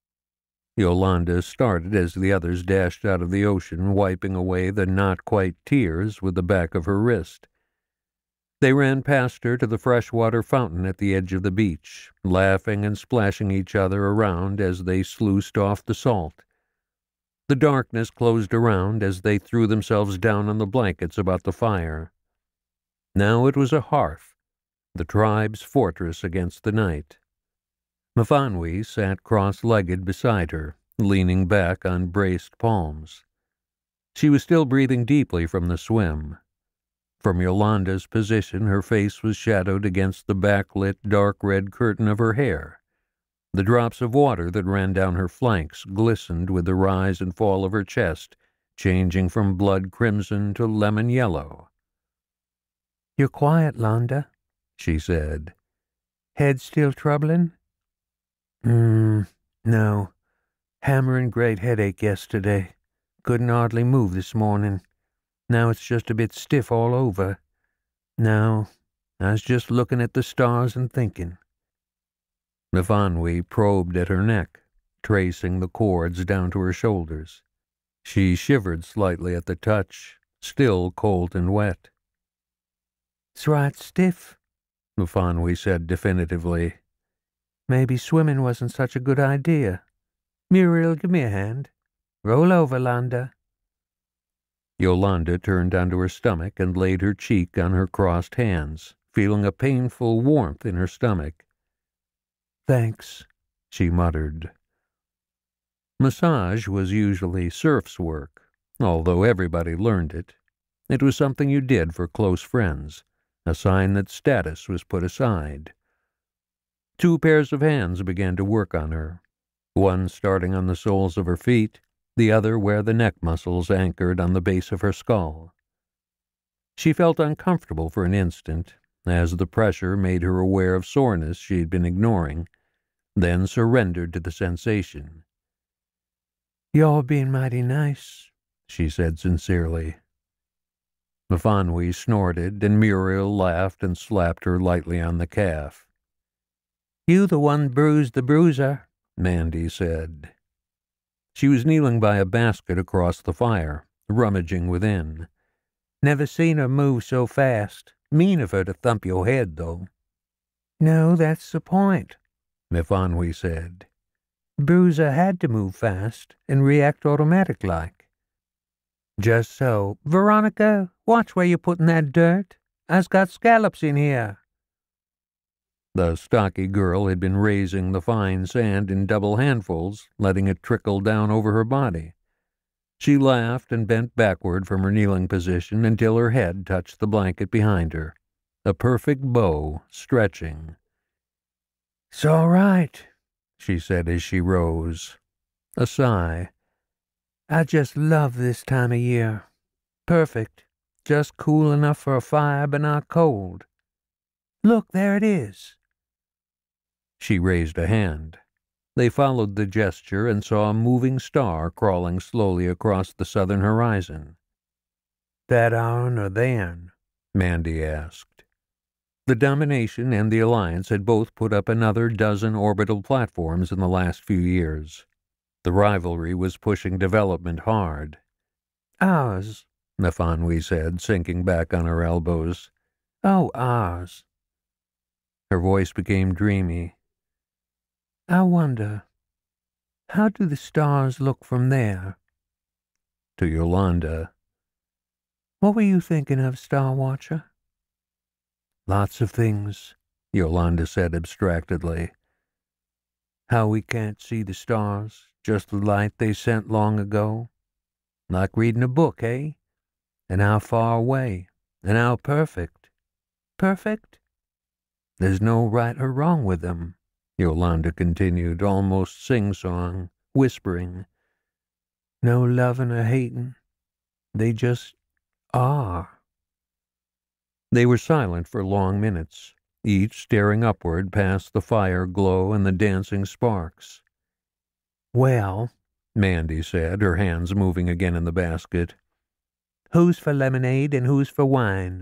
Yolande started as the others dashed out of the ocean, wiping away the not-quite tears with the back of her wrist. They ran past her to the freshwater fountain at the edge of the beach, laughing and splashing each other around as they sluiced off the salt. The darkness closed around as they threw themselves down on the blankets about the fire. Now it was a hearth, the tribe's fortress against the night. Myfanwy sat cross-legged beside her, leaning back on braced palms. She was still breathing deeply from the swim. From Yolande's position, her face was shadowed against the backlit dark red curtain of her hair. The drops of water that ran down her flanks glistened with the rise and fall of her chest, changing from blood crimson to lemon yellow. "You're quiet, Londa," she said. "Head still troubling?" No. Hammering great headache yesterday. Couldn't hardly move this morning. Now it's just a bit stiff all over. No, I was just looking at the stars and thinking." Myfanwy probed at her neck, tracing the cords down to her shoulders. She shivered slightly at the touch, still cold and wet. "It's right stiff," Myfanwy said definitively. "Maybe swimming wasn't such a good idea. Muriel, give me a hand. Roll over, Londa." Yolande turned onto her stomach and laid her cheek on her crossed hands, feeling a painful warmth in her stomach. "Thanks," she muttered. Massage was usually serf's work, although everybody learned it. It was something you did for close friends, a sign that status was put aside. 2 pairs of hands began to work on her, one starting on the soles of her feet, the other where the neck muscles anchored on the base of her skull. She felt uncomfortable for an instant, as the pressure made her aware of soreness she had been ignoring, then surrendered to the sensation. "You're being mighty nice," she said sincerely. Myfanwy snorted, and Muriel laughed and slapped her lightly on the calf. "You the one bruised the bruiser," Mandy said. She was kneeling by a basket across the fire, rummaging within. "Never seen her move so fast. Mean of her to thump your head, though." "No, that's the point," Myfanwy said. "Bruiser had to move fast and react automatic-like." "Just so. Veronica, watch where you're putting that dirt. I's got scallops in here." The stocky girl had been raising the fine sand in double handfuls, letting it trickle down over her body. She laughed and bent backward from her kneeling position until her head touched the blanket behind her, a perfect bow stretching. "It's all right," she said as she rose. A sigh. "I just love this time of year. Perfect. Just cool enough for a fire, but not cold. Look, there it is." She raised a hand. They followed the gesture and saw a moving star crawling slowly across the southern horizon. "That our'n or their'n?" Mandy asked. The Domination and the Alliance had both put up another dozen orbital platforms in the last few years. The rivalry was pushing development hard. Ours, Myfanwy said, sinking back on her elbows. Oh, ours. Her voice became dreamy. I wonder, how do the stars look from there? To Yolande. What were you thinking of, Star Watcher? Lots of things, Yolande said abstractedly. How we can't see the stars, just the light they sent long ago. Like reading a book, eh? And how far away, and how perfect. Perfect? There's no right or wrong with them, Yolande continued, almost sing-song, whispering. No loving or hating. They just are. They were silent for long minutes, each staring upward past the fire glow and the dancing sparks. Well, Mandy said, her hands moving again in the basket. Who's for lemonade and who's for wine?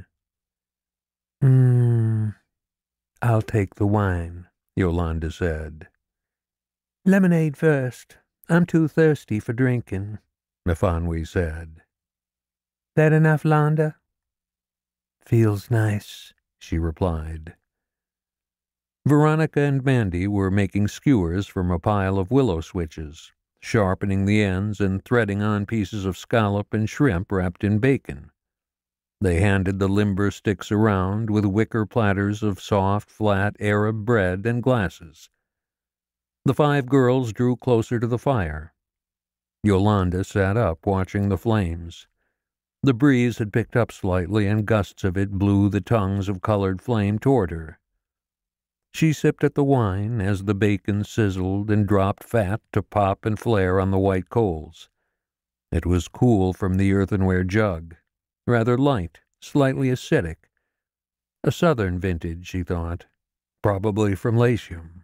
I'll take the wine, Yolande said. Lemonade first. I'm too thirsty for drinking, Myfanwy said. That enough, Londa? Feels nice, she replied. Veronica and Mandy were making skewers from a pile of willow switches, sharpening the ends and threading on pieces of scallop and shrimp wrapped in bacon. They handed the limber sticks around with wicker platters of soft, flat Arab bread and glasses. The 5 girls drew closer to the fire. Yolande sat up, watching the flames. The breeze had picked up slightly, and gusts of it blew the tongues of colored flame toward her. She sipped at the wine as the bacon sizzled and dropped fat to pop and flare on the white coals. It was cool from the earthenware jug, rather light, slightly acidic. A southern vintage, she thought, probably from Latium.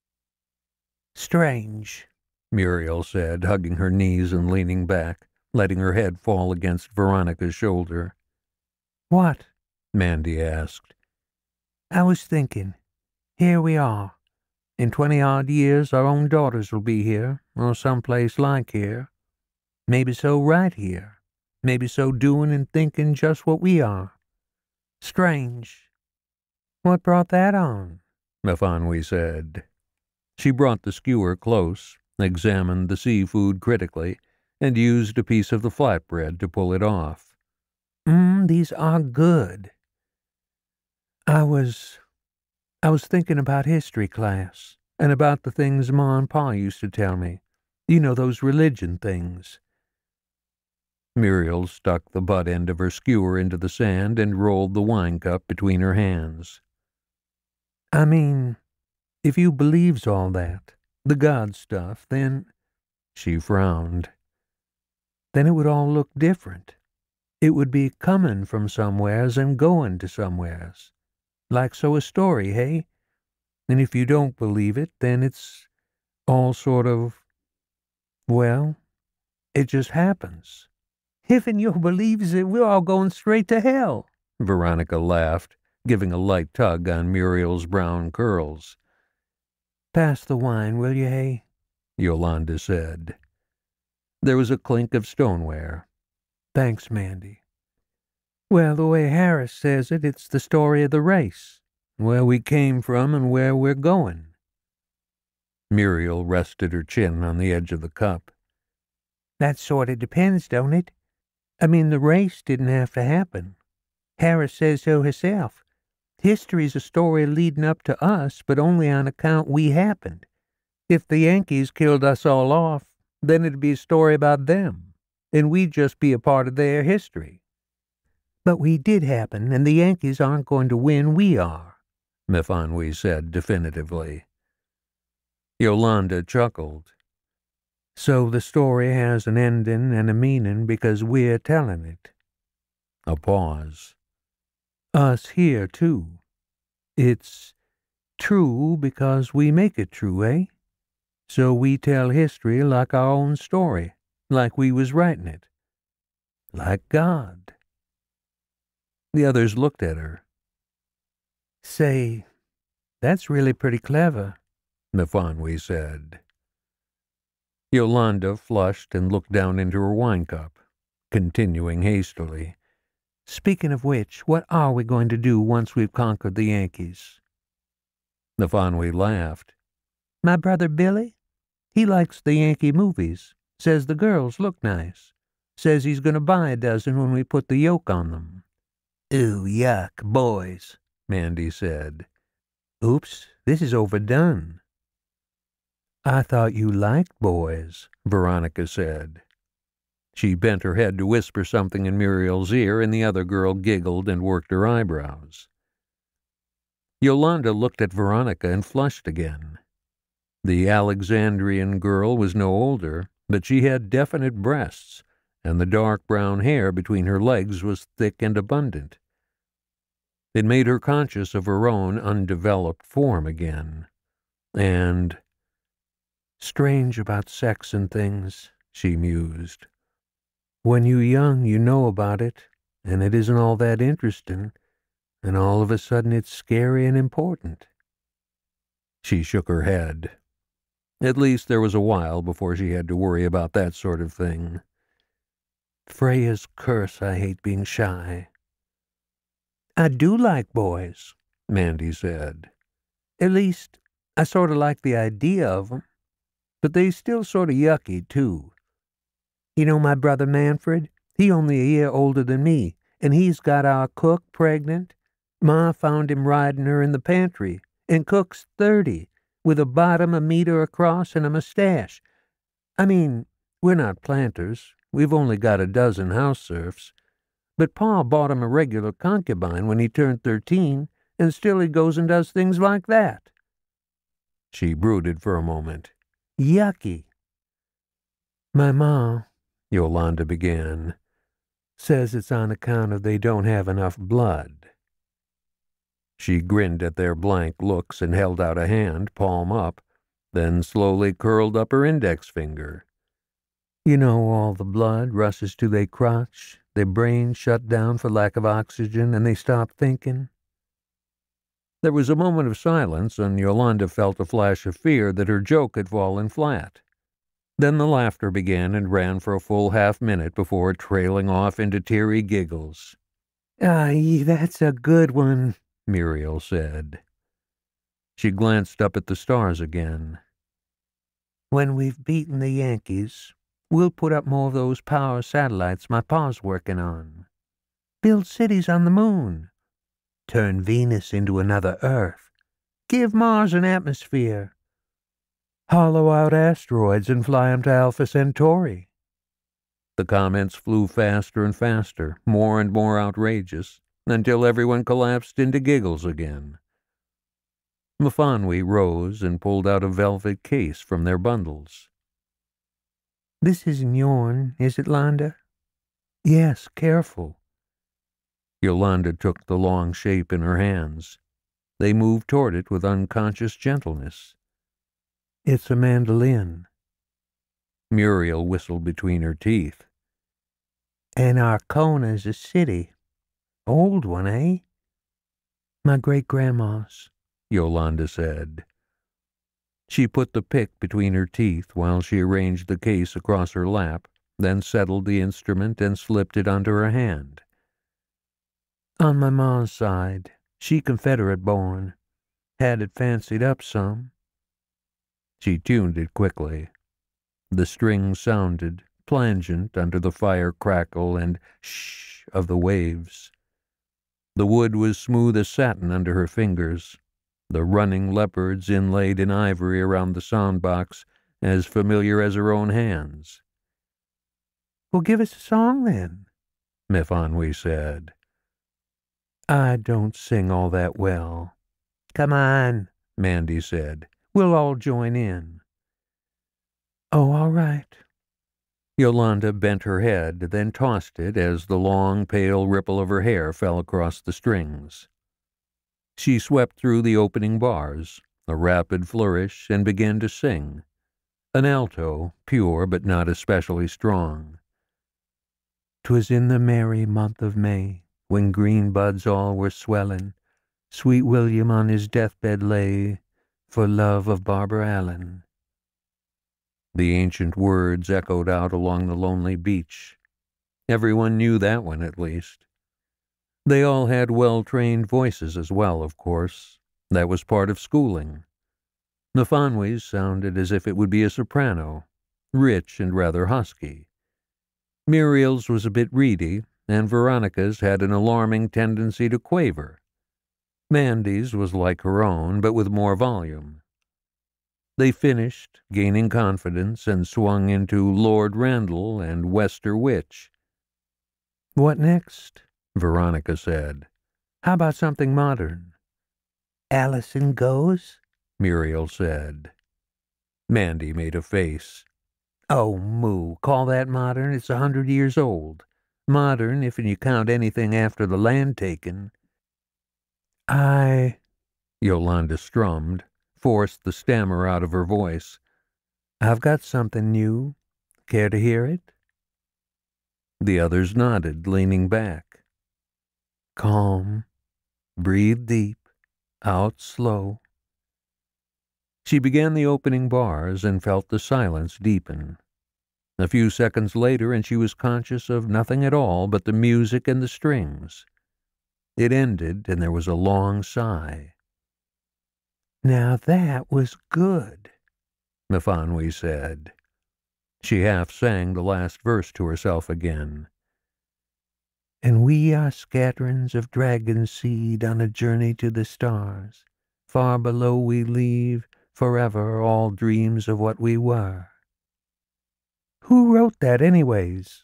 Strange, Muriel said, hugging her knees and leaning back, letting her head fall against Veronica's shoulder. What? Mandy asked. I was thinking, here we are. In 20-odd years our own daughters will be here, or someplace like here. Maybe so right here. Maybe so doing and thinking just what we are. Strange. What brought that on? Myfanwy said. She brought the skewer close, examined the seafood critically, and used a piece of the flatbread to pull it off. These are good. I was thinking about history class, and about the things Ma and Pa used to tell me. You know, those religion things. Muriel stuck the butt end of her skewer into the sand and rolled the wine cup between her hands. I mean, if you believes all that, the God stuff, then... She frowned. Then it would all look different. It would be coming from somewheres and going to somewheres. Like so a story, hey? And if you don't believe it, then it's all sort of... Well, it just happens. If you believes it, we're all going straight to hell, Veronica laughed, giving a light tug on Muriel's brown curls. Pass the wine, will you, hey? Yolande said. There was a clink of stoneware. Thanks, Mandy. Well, the way Harris says it, it's the story of the race, where we came from and where we're going. Muriel rested her chin on the edge of the cup. That sort of depends, don't it? I mean, the race didn't have to happen. Harris says so herself. History's a story leading up to us, but only on account we happened. If the Yankees killed us all off, then it'd be a story about them, and we'd just be a part of their history. But we did happen, and the Yankees aren't going to win, we are, Myfanwy said definitively. Yolande chuckled. So the story has an ending and a meaning because we're telling it. A pause. Us here, too. It's true because we make it true, eh? So we tell history like our own story, like we was writing it. Like God. The others looked at her. "Say, that's really pretty clever," Myfanwy said. Yolande flushed and looked down into her wine cup, continuing hastily. "Speaking of which, what are we going to do once we've conquered the Yankees?" Myfanwy laughed. "My brother Billy? He likes the Yankee movies. Says the girls look nice. Says he's going to buy a dozen when we put the yoke on them." "Ooh, yuck, boys," Mandy said. "Oops, this is overdone." "I thought you liked boys," Veronica said. She bent her head to whisper something in Muriel's ear, and the other girl giggled and worked her eyebrows. Yolande looked at Veronica and flushed again. The Alexandrian girl was no older, but she had definite breasts, and the dark brown hair between her legs was thick and abundant. It made her conscious of her own undeveloped form again. And, "Strange about sex and things," she mused. "When you're young, you know about it, and it isn't all that interesting, and all of a sudden it's scary and important." She shook her head. At least there was a while before she had to worry about that sort of thing. "Freya's curse, I hate being shy." "I do like boys," Mandy said. "At least, I sort of like the idea of 'em. But they still sort of yucky, too. You know my brother Manfred? He only a year older than me, and he's got our cook pregnant. Ma found him riding her in the pantry, and cook's 30, with a bottom a meter across and a mustache. I mean, we're not planters. We've only got a dozen house serfs. But Pa bought him a regular concubine when he turned 13, and still he goes and does things like that." She brooded for a moment. "Yucky." "My ma," Yolande began, "says it's on account of they don't have enough blood." She grinned at their blank looks and held out a hand, palm up, then slowly curled up her index finger. "You know all the blood rushes to their crotch, their brains shut down for lack of oxygen, and they stop thinking." There was a moment of silence, and Yolande felt a flash of fear that her joke had fallen flat. Then the laughter began and ran for a full half-minute before trailing off into teary giggles. "Aye, that's a good one," Muriel said. She glanced up at the stars again. "When we've beaten the Yankees, we'll put up more of those power satellites my pa's working on. Build cities on the moon. Turn Venus into another Earth. Give Mars an atmosphere. Hollow out asteroids and fly 'em to Alpha Centauri." The comments flew faster and faster, more and more outrageous, until everyone collapsed into giggles again. Myfanwy rose and pulled out a velvet case from their bundles. "This isn't yourn, is it, Londa?" "Yes, careful." Yolande took the long shape in her hands. They moved toward it with unconscious gentleness. "It's a mandolin." Muriel whistled between her teeth. "And Arcona's a city. Old one, eh?" "My great-grandma's," Yolande said. She put the pick between her teeth while she arranged the case across her lap, then settled the instrument and slipped it onto her hand. "On my ma's side, she Confederate-born. Had it fancied up some." She tuned it quickly. The strings sounded, plangent under the fire crackle and shh of the waves. The wood was smooth as satin under her fingers, the running leopards inlaid in ivory around the sound-box as familiar as her own hands. "Well, give us a song, then," Myfanwy said. "I don't sing all that well." "Come on," Mandy said. "We'll all join in." "Oh, all right." Yolande bent her head, then tossed it as the long, pale ripple of her hair fell across the strings. She swept through the opening bars, a rapid flourish, and began to sing. An alto, pure but not especially strong. "'Twas in the merry month of May, when green buds all were swelling, sweet William on his deathbed lay, for love of Barbara Allen. The ancient words echoed out along the lonely beach. Everyone knew that one, at least. They all had well-trained voices as well, of course. That was part of schooling. Myfanwy's sounded as if it would be a soprano, rich and rather husky. Muriel's was a bit reedy, and Veronica's had an alarming tendency to quaver. Mandy's was like her own, but with more volume. They finished, gaining confidence, and swung into Lord Randall and Wester Witch. "What next?" Veronica said. "How about something modern?" "Allison Goes?" Muriel said. Mandy made a face. "Oh, moo, call that modern? It's 100 years old. Modern, if you count anything after the land taken." Yolande strummed, forced the stammer out of her voice. "I've got something new. Care to hear it?" The others nodded, leaning back. "Calm. Breathe deep. Out slow." She began the opening bars and felt the silence deepen. A few seconds later, and she was conscious of nothing at all but the music and the strings. It ended, and there was a long sigh. "Now that was good," Myfanwy said. She half sang the last verse to herself again. "And we are scatterings of dragon seed on a journey to the stars. Far below we leave forever all dreams of what we were." "Who wrote that, anyways?"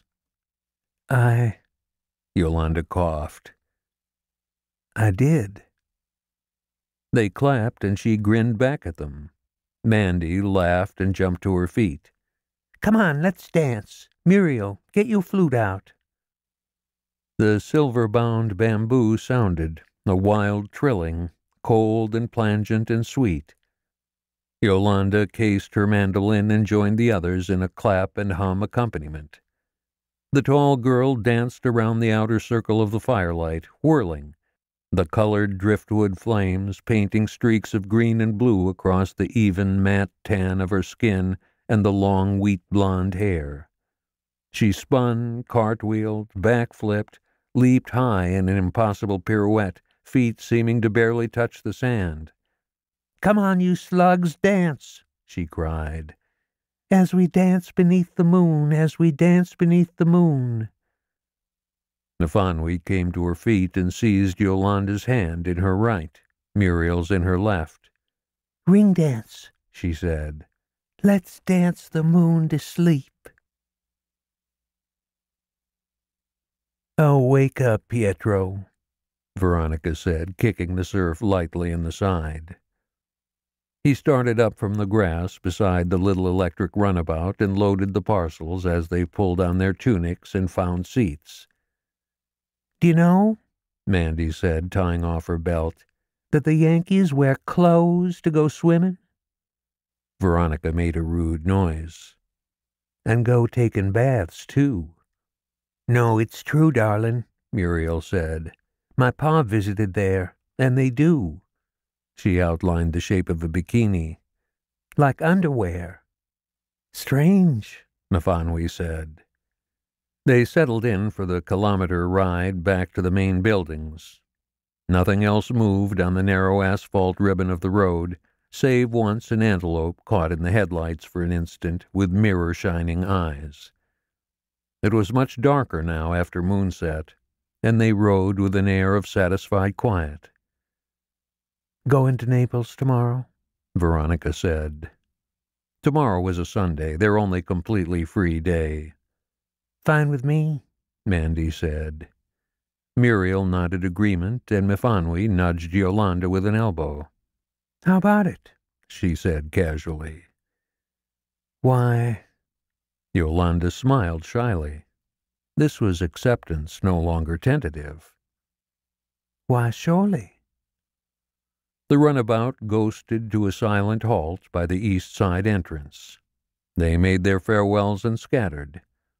Yolande coughed. "I did." They clapped, and she grinned back at them. Mandy laughed and jumped to her feet. "Come on, let's dance. Muriel, get your flute out." The silver-bound bamboo sounded, a wild trilling, cold and plangent and sweet. Yolande cased her mandolin and joined the others in a clap and hum accompaniment. The tall girl danced around the outer circle of the firelight, whirling, the colored driftwood flames painting streaks of green and blue across the even matte tan of her skin and the long wheat-blonde hair. She spun, cartwheeled, backflipped, leaped high in an impossible pirouette, feet seeming to barely touch the sand. "Come on, you slugs, dance," she cried. "As we dance beneath the moon, as we dance beneath the moon." Myfanwy came to her feet and seized Yolande's hand in her right, Muriel's in her left. "Ring dance," she said. "Let's dance the moon to sleep." "Oh, wake up, Pietro," Veronica said, kicking the serf lightly in the side. He started up from the grass beside the little electric runabout and loaded the parcels as they pulled on their tunics and found seats. "Do you know," Mandy said, tying off her belt, "that the Yankees wear clothes to go swimming?" Veronica made a rude noise. "And go taking baths, too." "No, it's true, darling," Muriel said. "My pa visited there, and they do." She outlined the shape of a bikini. "Like underwear." "Strange," Myfanwy said. They settled in for the kilometer ride back to the main buildings. Nothing else moved on the narrow asphalt ribbon of the road, save once an antelope caught in the headlights for an instant with mirror-shining eyes. It was much darker now after moonset, and they rode with an air of satisfied quiet. "Going to Naples tomorrow?" Veronica said. Tomorrow was a Sunday, their only completely free day. "Fine with me," Mandy said. Muriel nodded agreement, and Myfanwy nudged Yolande with an elbow. "How about it?" she said casually. "Why—" Yolande smiled shyly. This was acceptance, no longer tentative. "Why, surely." The runabout ghosted to a silent halt by the east side entrance. They made their farewells and scattered.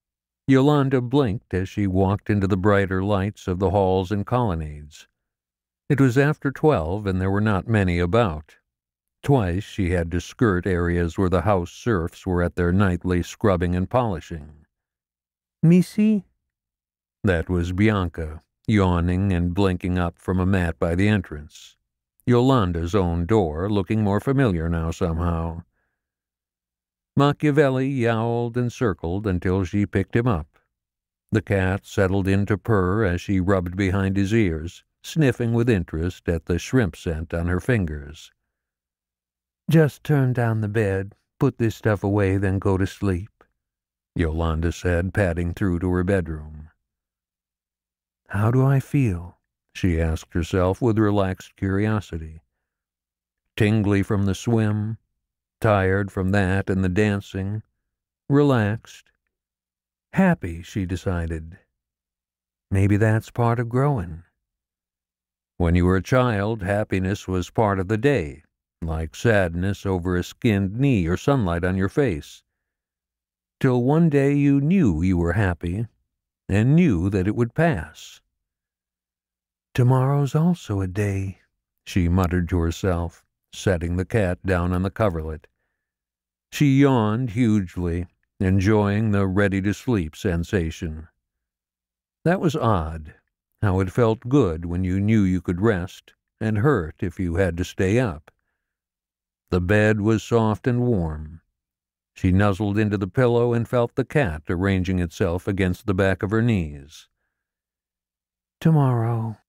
Yolande blinked as she walked into the brighter lights of the halls and colonnades. It was after 12, and there were not many about. Twice she had to skirt areas where the house serfs were at their nightly scrubbing and polishing. "Missy?" That was Bianca, yawning and blinking up from a mat by the entrance. Yolanda's own door, looking more familiar now somehow. Machiavelli yowled and circled until she picked him up. The cat settled in to purr as she rubbed behind his ears, sniffing with interest at the shrimp scent on her fingers. "Just turn down the bed, put this stuff away, then go to sleep," Yolande said, padding through to her bedroom. "How do I feel?" she asked herself with relaxed curiosity. Tingly from the swim, tired from that and the dancing, relaxed. Happy, she decided. Maybe that's part of growing. When you were a child, happiness was part of the day, like sadness over a skinned knee or sunlight on your face. Till one day you knew you were happy, and knew that it would pass. "Tomorrow's also a day," she muttered to herself, setting the cat down on the coverlet. She yawned hugely, enjoying the ready-to-sleep sensation. That was odd, how it felt good when you knew you could rest, and hurt if you had to stay up. The bed was soft and warm. She nuzzled into the pillow and felt the cat arranging itself against the back of her knees. Tomorrow.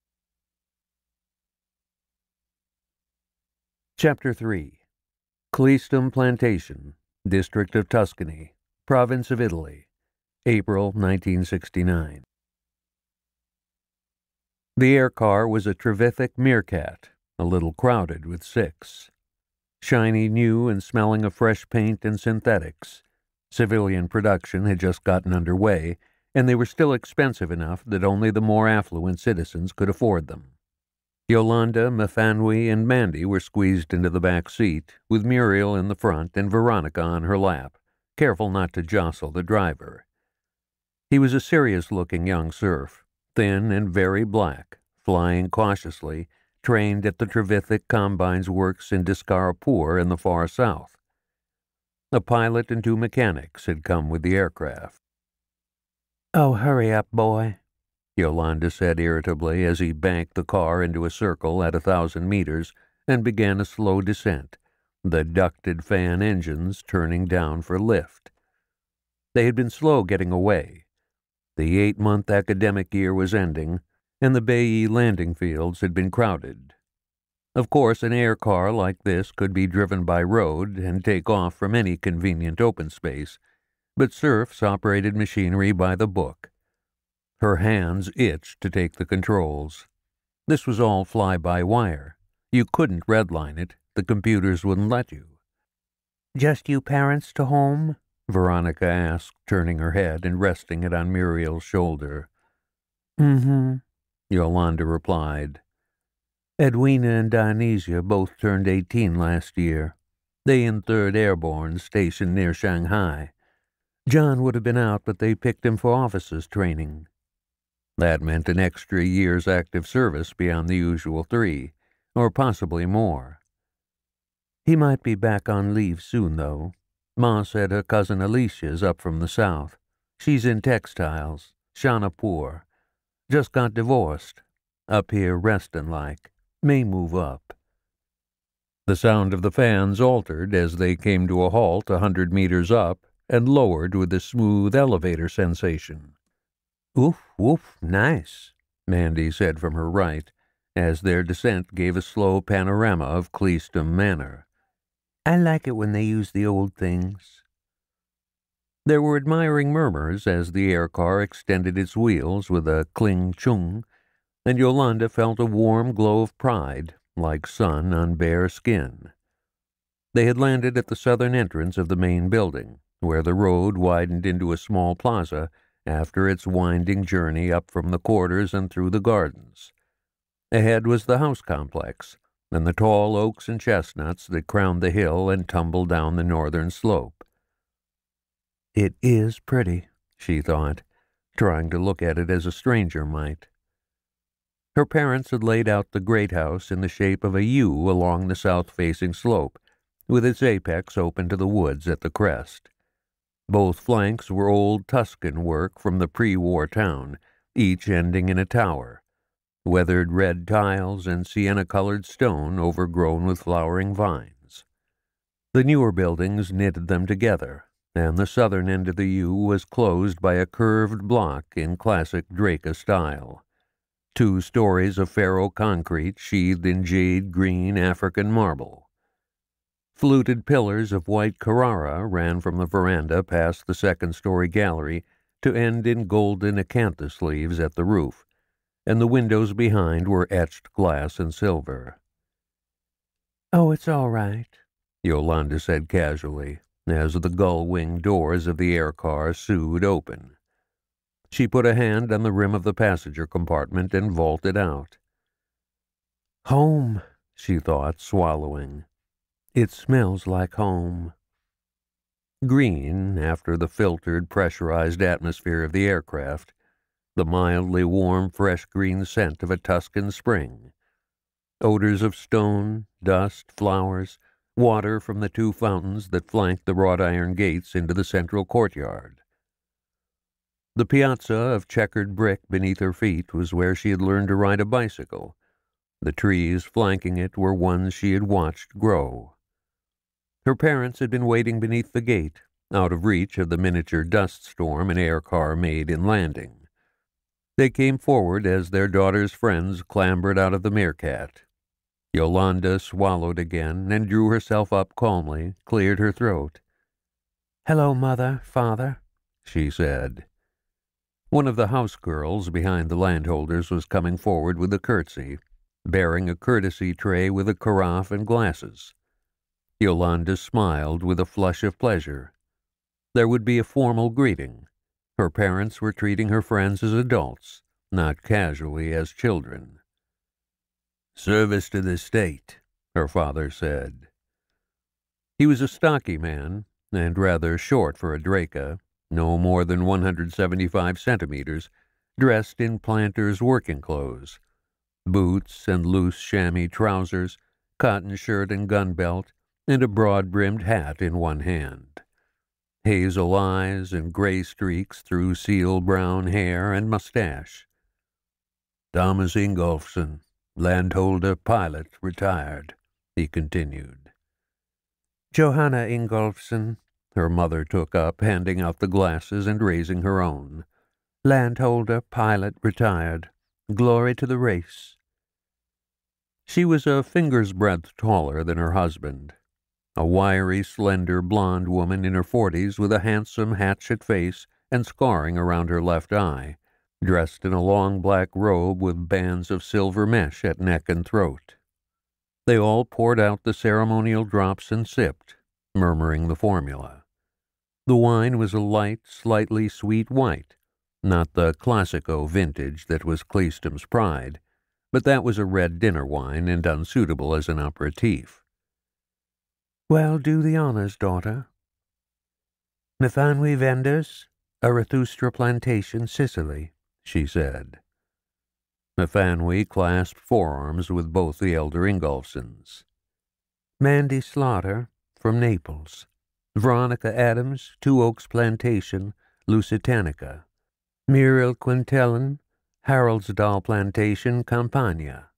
Chapter 3. Cleistum Plantation, District of Tuscany, Province of Italy, April 1969. The air car was a Trevithick meerkat, a little crowded with 6. Shiny new and smelling of fresh paint and synthetics. Civilian production had just gotten underway, and they were still expensive enough that only the more affluent citizens could afford them. Yolande, Myfanwy, and Mandy were squeezed into the back seat, with Muriel in the front and Veronica on her lap, careful not to jostle the driver. He was a serious-looking young serf, thin and very black, flying cautiously, trained at the Trevithick Combine's works in Discarapur in the far south. A pilot and 2 mechanics had come with the aircraft. "Oh, hurry up, boy," Yolande said irritably as he banked the car into a circle at 1,000 meters and began a slow descent, the ducted fan engines turning down for lift. They had been slow getting away. The 8-month academic year was ending, and the Baiae landing fields had been crowded. Of course, an air car like this could be driven by road and take off from any convenient open space, but serfs operated machinery by the book. Her hands itched to take the controls. This was all fly-by-wire. You couldn't redline it. The computers wouldn't let you. "Just you parents to home?" Veronica asked, turning her head and resting it on Muriel's shoulder. "Mm-hmm," Yolande replied. "Edwina and Dionysia both turned 18 last year. They in 3rd Airborne, stationed near Shanghai. John would have been out, but they picked him for officers' training." That meant an extra year's active service beyond the usual 3, or possibly more. "He might be back on leave soon, though. Ma said her cousin Alicia's up from the south. She's in textiles, Shanapur. Just got divorced. Up here restin' like. May move up." The sound of the fans altered as they came to a halt 100 meters up and lowered with a smooth elevator sensation. "Oof, woof, nice," Mandy said from her right, as their descent gave a slow panorama of Cleistum Manor. "I like it when they use the old things." There were admiring murmurs as the air car extended its wheels with a cling-chung, and Yolande felt a warm glow of pride, like sun on bare skin. They had landed at the southern entrance of the main building, where the road widened into a small plaza after its winding journey up from the quarters and through the gardens. Ahead was the house complex, and the tall oaks and chestnuts that crowned the hill and tumbled down the northern slope. "It is pretty," she thought, trying to look at it as a stranger might. Her parents had laid out the great house in the shape of a U along the south-facing slope, with its apex open to the woods at the crest. Both flanks were old Tuscan work from the pre-war town, each ending in a tower, weathered red tiles and sienna-colored stone overgrown with flowering vines. The newer buildings knitted them together, and the southern end of the U was closed by a curved block in classic Draka style. 2 stories of Faro concrete sheathed in jade-green African marble. Fluted pillars of white Carrara ran from the veranda past the second-story gallery to end in golden acanthus leaves at the roof, and the windows behind were etched glass and silver. "Oh, it's all right," Yolande said casually, as the gull-wing doors of the air car sewed open. She put a hand on the rim of the passenger compartment and vaulted out. "Home," she thought, swallowing. "It smells like home." Green, after the filtered, pressurized atmosphere of the aircraft, the mildly warm, fresh green scent of a Tuscan spring. Odors of stone, dust, flowers, water from the 2 fountains that flanked the wrought iron gates into the central courtyard. The piazza of checkered brick beneath her feet was where she had learned to ride a bicycle. The trees flanking it were ones she had watched grow. Her parents had been waiting beneath the gate, out of reach of the miniature dust storm an air car made in landing. They came forward as their daughter's friends clambered out of the meerkat. Yolande swallowed again and drew herself up calmly, cleared her throat. "Hello, Mother, Father," she said. One of the house girls behind the landholders was coming forward with a curtsy, bearing a courtesy tray with a carafe and glasses. Yolande smiled with a flush of pleasure. There would be a formal greeting. Her parents were treating her friends as adults, not casually as children. "Service to the state," her father said. He was a stocky man, and rather short for a Draka, no more than 175 centimeters, dressed in planter's working clothes, boots and loose chamois trousers, cotton shirt and gun belt, and a broad-brimmed hat in one hand. Hazel eyes and gray streaks through seal-brown hair and mustache. "Thomas Ingolfsson, landholder, pilot, retired," he continued. "Johanna Ingolfsson," her mother took up, handing out the glasses and raising her own. "Landholder, pilot, retired. Glory to the race." She was a finger's breadth taller than her husband. A wiry, slender, blonde woman in her 40s with a handsome, hatchet face and scarring around her left eye, dressed in a long black robe with bands of silver mesh at neck and throat. They all poured out the ceremonial drops and sipped, murmuring the formula. The wine was a light, slightly sweet white, not the Classico vintage that was Cleastom's pride, but that was a red dinner wine and unsuitable as an aperitif. "Well, do the honors, daughter." "Myfanwy Venders, Zarathustra Plantation, Sicily," she said. Myfanwy clasped forearms with both the elder Ingolfssons. "Mandy Slaughter, from Naples. Veronica Adams, Two Oaks Plantation, Lusitanica. Muriel Quintellin, Haroldsdal Plantation, Campania."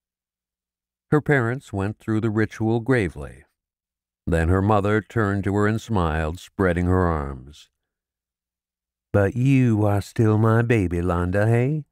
Her parents went through the ritual gravely. Then her mother turned to her and smiled, spreading her arms. "But you are still my baby, Londa, hey?"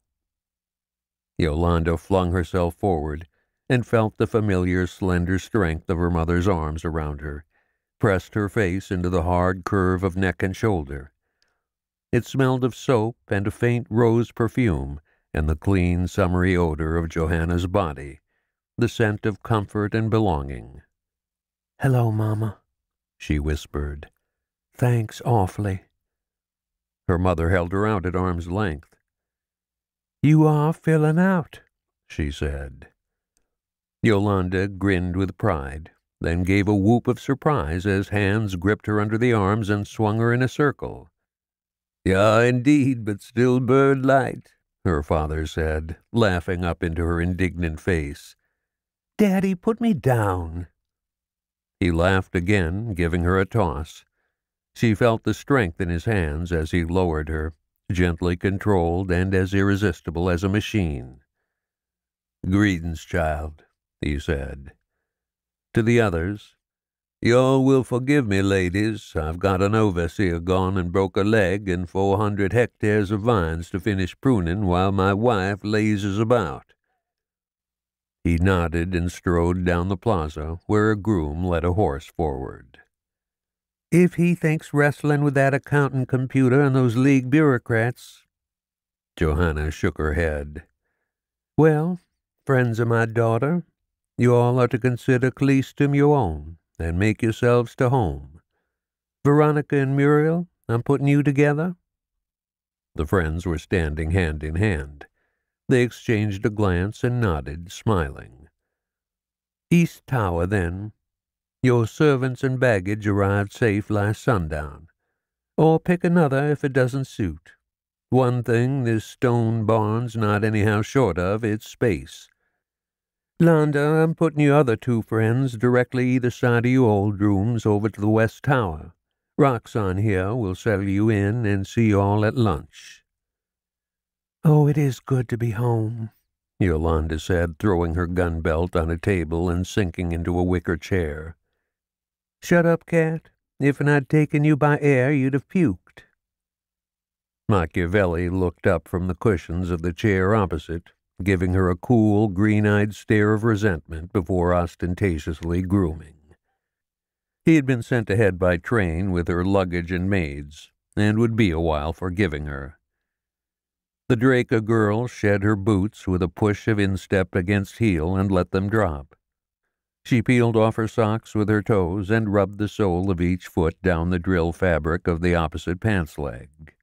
Yolande flung herself forward and felt the familiar slender strength of her mother's arms around her, pressed her face into the hard curve of neck and shoulder. It smelled of soap and a faint rose perfume and the clean, summery odor of Johanna's body, the scent of comfort and belonging. "Hello, Mama," she whispered. "Thanks awfully." Her mother held her out at arm's length. "You are filling out," she said. Yolande grinned with pride, then gave a whoop of surprise as hands gripped her under the arms and swung her in a circle. "Ya, indeed, but still bird-light," her father said, laughing up into her indignant face. "Daddy, put me down." He laughed again, giving her a toss. She felt the strength in his hands as he lowered her, gently controlled and as irresistible as a machine. "Greetings, child," he said. To the others, "You will forgive me, ladies. I've got an overseer gone and broke a leg and 400 hectares of vines to finish pruning while my wife lazes about." He nodded and strode down the plaza, where a groom led a horse forward. "If he thinks wrestling with that accountant computer and those league bureaucrats—" Johanna shook her head. "Well, friends of my daughter, you all are to consider Callistum your own, and make yourselves to home. Veronica and Muriel, I'm putting you together." The friends were standing hand in hand. They exchanged a glance and nodded, smiling. "East Tower, then. Your servants and baggage arrived safe last sundown. Or pick another if it doesn't suit. One thing this stone barn's not anyhow short of, it's space. Londa, I'm putting your other two friends directly either side of you old rooms over to the West Tower. Roxanne here will settle you in and see you all at lunch." "Oh, it is good to be home," Yolande said, throwing her gun belt on a table and sinking into a wicker chair. "Shut up, cat. If I'd taken you by air, you'd have puked." Machiavelli looked up from the cushions of the chair opposite, giving her a cool, green-eyed stare of resentment before ostentatiously grooming. He had been sent ahead by train with her luggage and maids, and would be a while forgiving her. The Draka girl shed her boots with a push of instep against heel and let them drop. She peeled off her socks with her toes and rubbed the sole of each foot down the drill fabric of the opposite pants leg.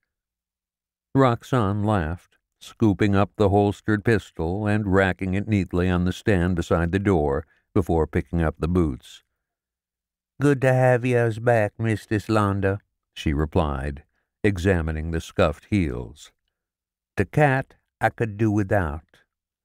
Roxanne laughed, scooping up the holstered pistol and racking it neatly on the stand beside the door before picking up the boots. "Good to have yours back, Mistress Londa," she replied, examining the scuffed heels. "The cat I could do without."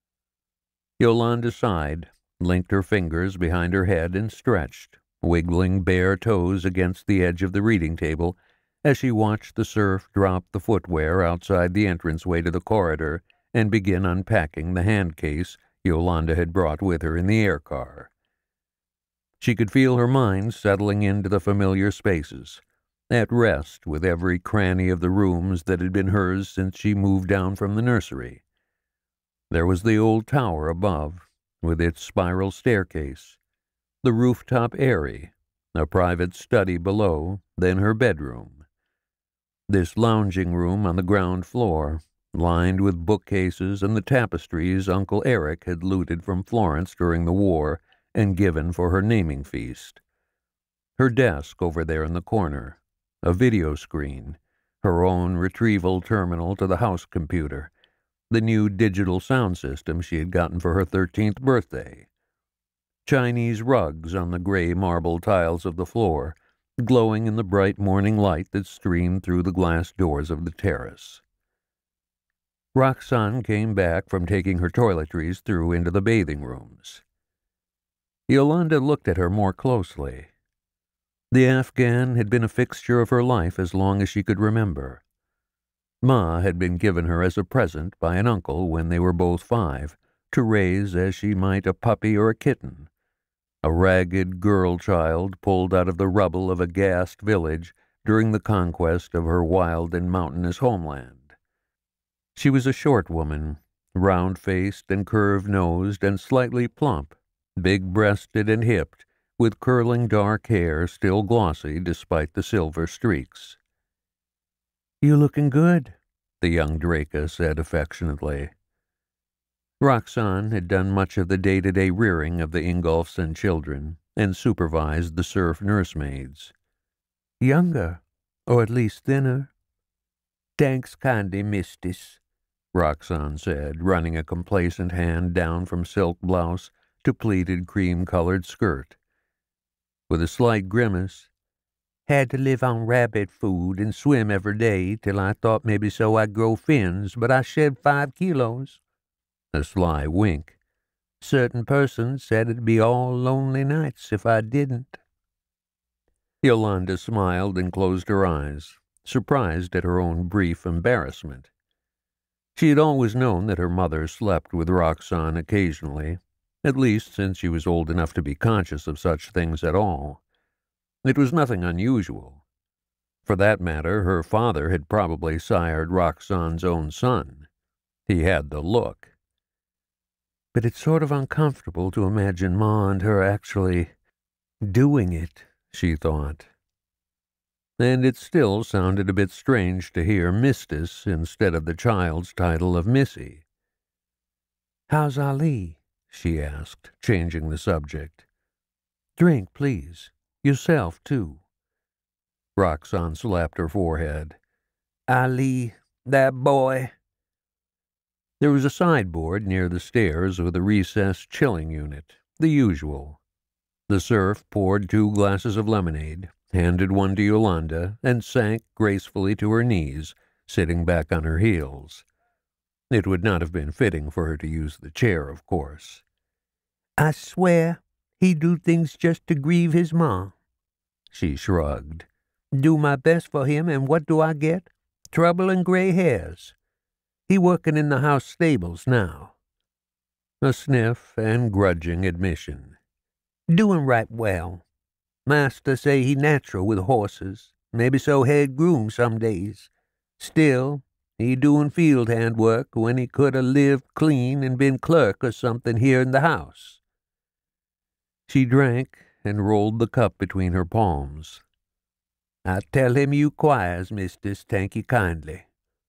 Yolande sighed, linked her fingers behind her head and stretched, wiggling bare toes against the edge of the reading table as she watched the serf drop the footwear outside the entranceway to the corridor and begin unpacking the hand case Yolande had brought with her in the air car. She could feel her mind settling into the familiar spaces, at rest with every cranny of the rooms that had been hers since she moved down from the nursery. There was the old tower above, with its spiral staircase, the rooftop airy, a private study below, then her bedroom. This lounging room on the ground floor, lined with bookcases and the tapestries Uncle Eric had looted from Florence during the war and given for her naming feast. Her desk over there in the corner, a video screen, her own retrieval terminal to the house computer, the new digital sound system she had gotten for her 13th birthday. Chinese rugs on the gray marble tiles of the floor, glowing in the bright morning light that streamed through the glass doors of the terrace. Roxanne came back from taking her toiletries through into the bathing rooms. Yolande looked at her more closely. The Afghan had been a fixture of her life as long as she could remember. Ma had been given her as a present by an uncle when they were both 5, to raise as she might a puppy or a kitten, a ragged girl child pulled out of the rubble of a gassed village during the conquest of her wild and mountainous homeland. She was a short woman, round-faced and curved-nosed and slightly plump, big-breasted and hipped, with curling dark hair still glossy despite the silver streaks. "You looking good," the young Draka said affectionately. Roxanne had done much of the day-to-day rearing of the Ingolfsson children and supervised the serf nursemaids. "Younger, or at least thinner." "Thanks kindly, mistress," Roxanne said, running a complacent hand down from silk blouse to pleated cream-colored skirt. With a slight grimace, Had to live on rabbit food and swim every day till I thought maybe so I'd grow fins, but I shed 5 kilos. A sly wink. Certain persons said it'd be all lonely nights if I didn't. Yolande smiled and closed her eyes, surprised at her own brief embarrassment. She had always known that her mother slept with Roxanne occasionally, at least since she was old enough to be conscious of such things at all. It was nothing unusual. For that matter, her father had probably sired Roxane's own son. He had the look. But it's sort of uncomfortable to imagine Ma and her actually doing it, she thought. And it still sounded a bit strange to hear Mistis instead of the child's title of Missy. "How's Ali?" she asked, changing the subject. "Drink, please. Yourself, too." Roxanne slapped her forehead. "Ali, that boy." There was a sideboard near the stairs with a recessed chilling unit, the usual. The serf poured 2 glasses of lemonade, handed one to Yolande, and sank gracefully to her knees, sitting back on her heels. It would not have been fitting for her to use the chair, of course. "I swear he do things just to grieve his ma." She shrugged. "Do my best for him, and what do I get? Trouble and gray hairs. He working in the house stables now." A sniff and grudging admission. "Doing right well. Master say he natural with horses, maybe so head groom some days. Still, he doing field hand work when he could 'a' lived clean and been clerk or something here in the house." She drank and rolled the cup between her palms. "I tell him you quires, Mistis, thank you kindly."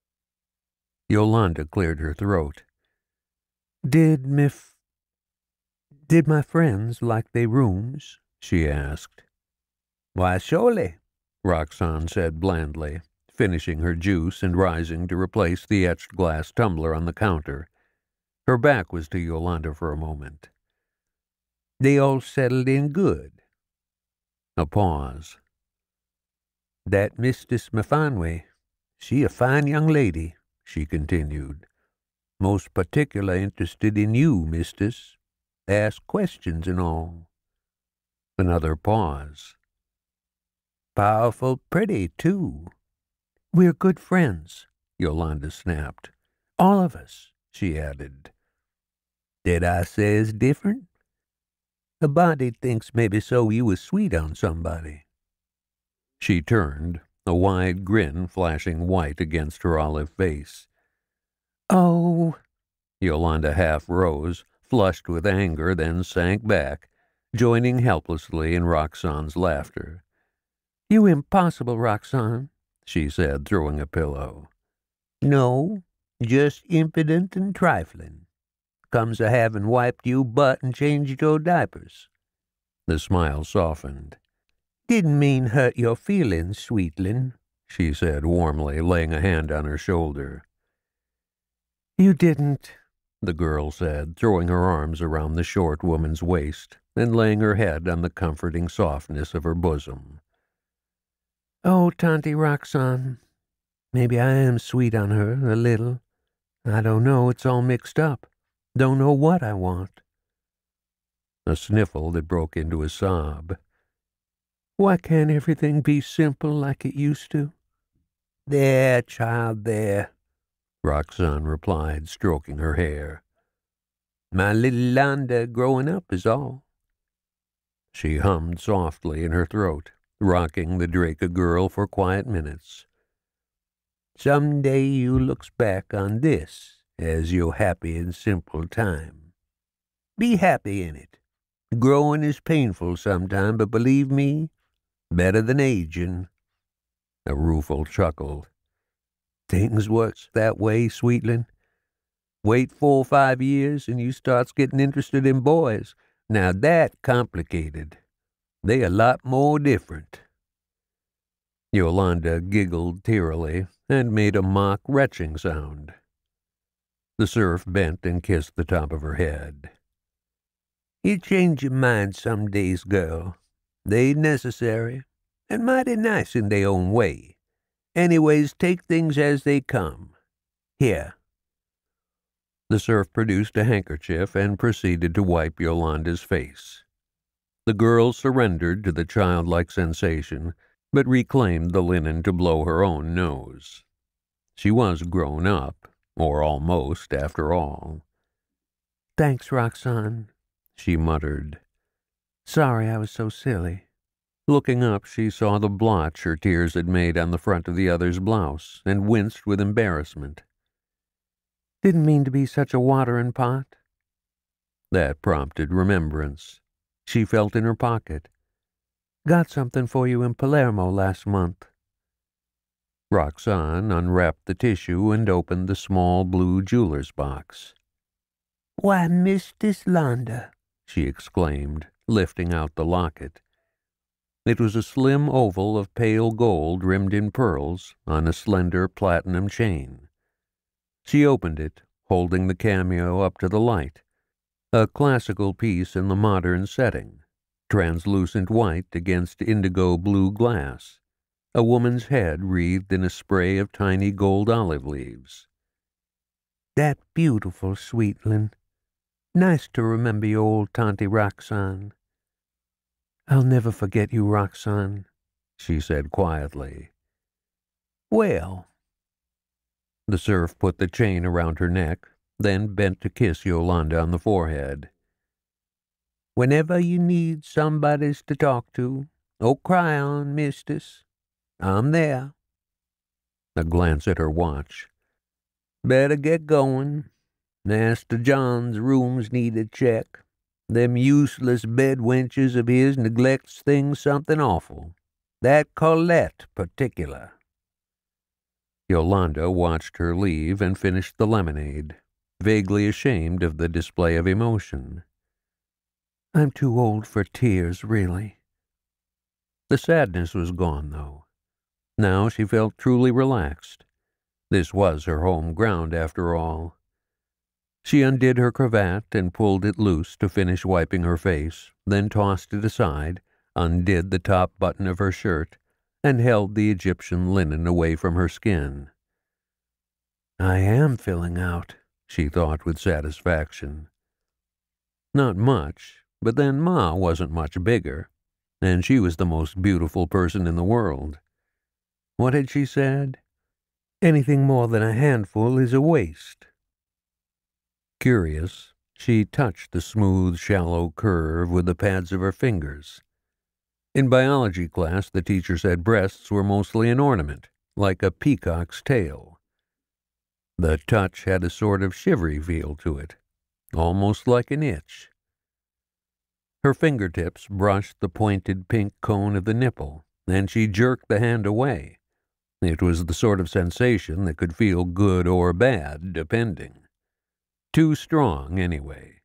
Yolande cleared her throat. Did my friends like they rooms?" she asked. "Why, surely," Roxanne said blandly, finishing her juice and rising to replace the etched glass tumbler on the counter. Her back was to Yolande for a moment. "They all settled in good." A pause. "That Mistress Myfanwy, she a fine young lady," she continued. "Most particular interested in you, Mistress. Ask questions and all." Another pause. "Powerful pretty, too." "We're good friends," Yolande snapped. "All of us," she added. "Did I say it's different? A body thinks maybe so you was sweet on somebody." She turned, a wide grin flashing white against her olive face. "Oh," Yolande half rose, flushed with anger, then sank back, joining helplessly in Roxane's laughter. "You impossible, Roxanne," she said, throwing a pillow. "No, just impudent and trifling. Comes of having wiped you butt and changed your diapers." The smile softened. "Didn't mean hurt your feelings, sweetling," she said warmly, laying a hand on her shoulder. "You didn't," the girl said, throwing her arms around the short woman's waist and laying her head on the comforting softness of her bosom. "Oh, Tanti Roxanne, maybe I am sweet on her, a little. I don't know, it's all mixed up. Don't know what I want." A sniffle that broke into a sob. "Why can't everything be simple like it used to?" "There, child, there," Roxanne replied, stroking her hair. "My little Yolande growing up is all." She hummed softly in her throat, rocking the Draka girl for quiet minutes. "Some day you looks back on this as your happy and simple time. Be happy in it. Growing is painful sometime, but believe me, better than aging." A rueful chuckle. "Things works that way, sweetling. Wait 4 or 5 years and you starts getting interested in boys. Now that complicated. They a lot more different." Yolande giggled tearily and made a mock retching sound. The serf bent and kissed the top of her head. "You change your mind some days, girl. They necessary. and mighty nice in their own way. Anyways, take things as they come. Here." The serf produced a handkerchief and proceeded to wipe Yolande's face. The girl surrendered to the childlike sensation, but reclaimed the linen to blow her own nose. She was grown up, or almost, after all. "Thanks, Roxane," she muttered. "Sorry I was so silly." Looking up, she saw the blotch her tears had made on the front of the other's blouse, and winced with embarrassment. "Didn't mean to be such a watering pot." That prompted remembrance. She felt in her pocket. "Got something for you in Palermo last month." Roxane unwrapped the tissue and opened the small blue jeweler's box. "Why, Mistress Londa," she exclaimed, lifting out the locket. It was a slim oval of pale gold rimmed in pearls on a slender platinum chain. She opened it, holding the cameo up to the light, a classical piece in the modern setting, translucent white against indigo blue glass, a woman's head wreathed in a spray of tiny gold olive leaves. "That beautiful, sweetling. Nice to remember your old Tanti Roxane." "I'll never forget you, Roxane," she said quietly. "Well." The serf put the chain around her neck, then bent to kiss Yolande on the forehead. "Whenever you need somebodies to talk to, or cry on, mistress, I'm there." A glance at her watch. "Better get going. Master John's rooms need a check. Them useless bed wenches of his neglects things something awful. That Colette particular." Yolande watched her leave and finished the lemonade, vaguely ashamed of the display of emotion. "I'm too old for tears, really." The sadness was gone, though. Now she felt truly relaxed. This was her home ground, after all. She undid her cravat and pulled it loose to finish wiping her face, then tossed it aside, undid the top button of her shirt, and held the Egyptian linen away from her skin. "I am filling out," she thought with satisfaction. Not much, but then Ma wasn't much bigger, and she was the most beautiful person in the world. What had she said? "Anything more than a handful is a waste." Curious, she touched the smooth, shallow curve with the pads of her fingers. In biology class, the teacher said breasts were mostly an ornament, like a peacock's tail. The touch had a sort of shivery feel to it, almost like an itch. Her fingertips brushed the pointed pink cone of the nipple, and she jerked the hand away. It was the sort of sensation that could feel good or bad, depending. Too strong, anyway.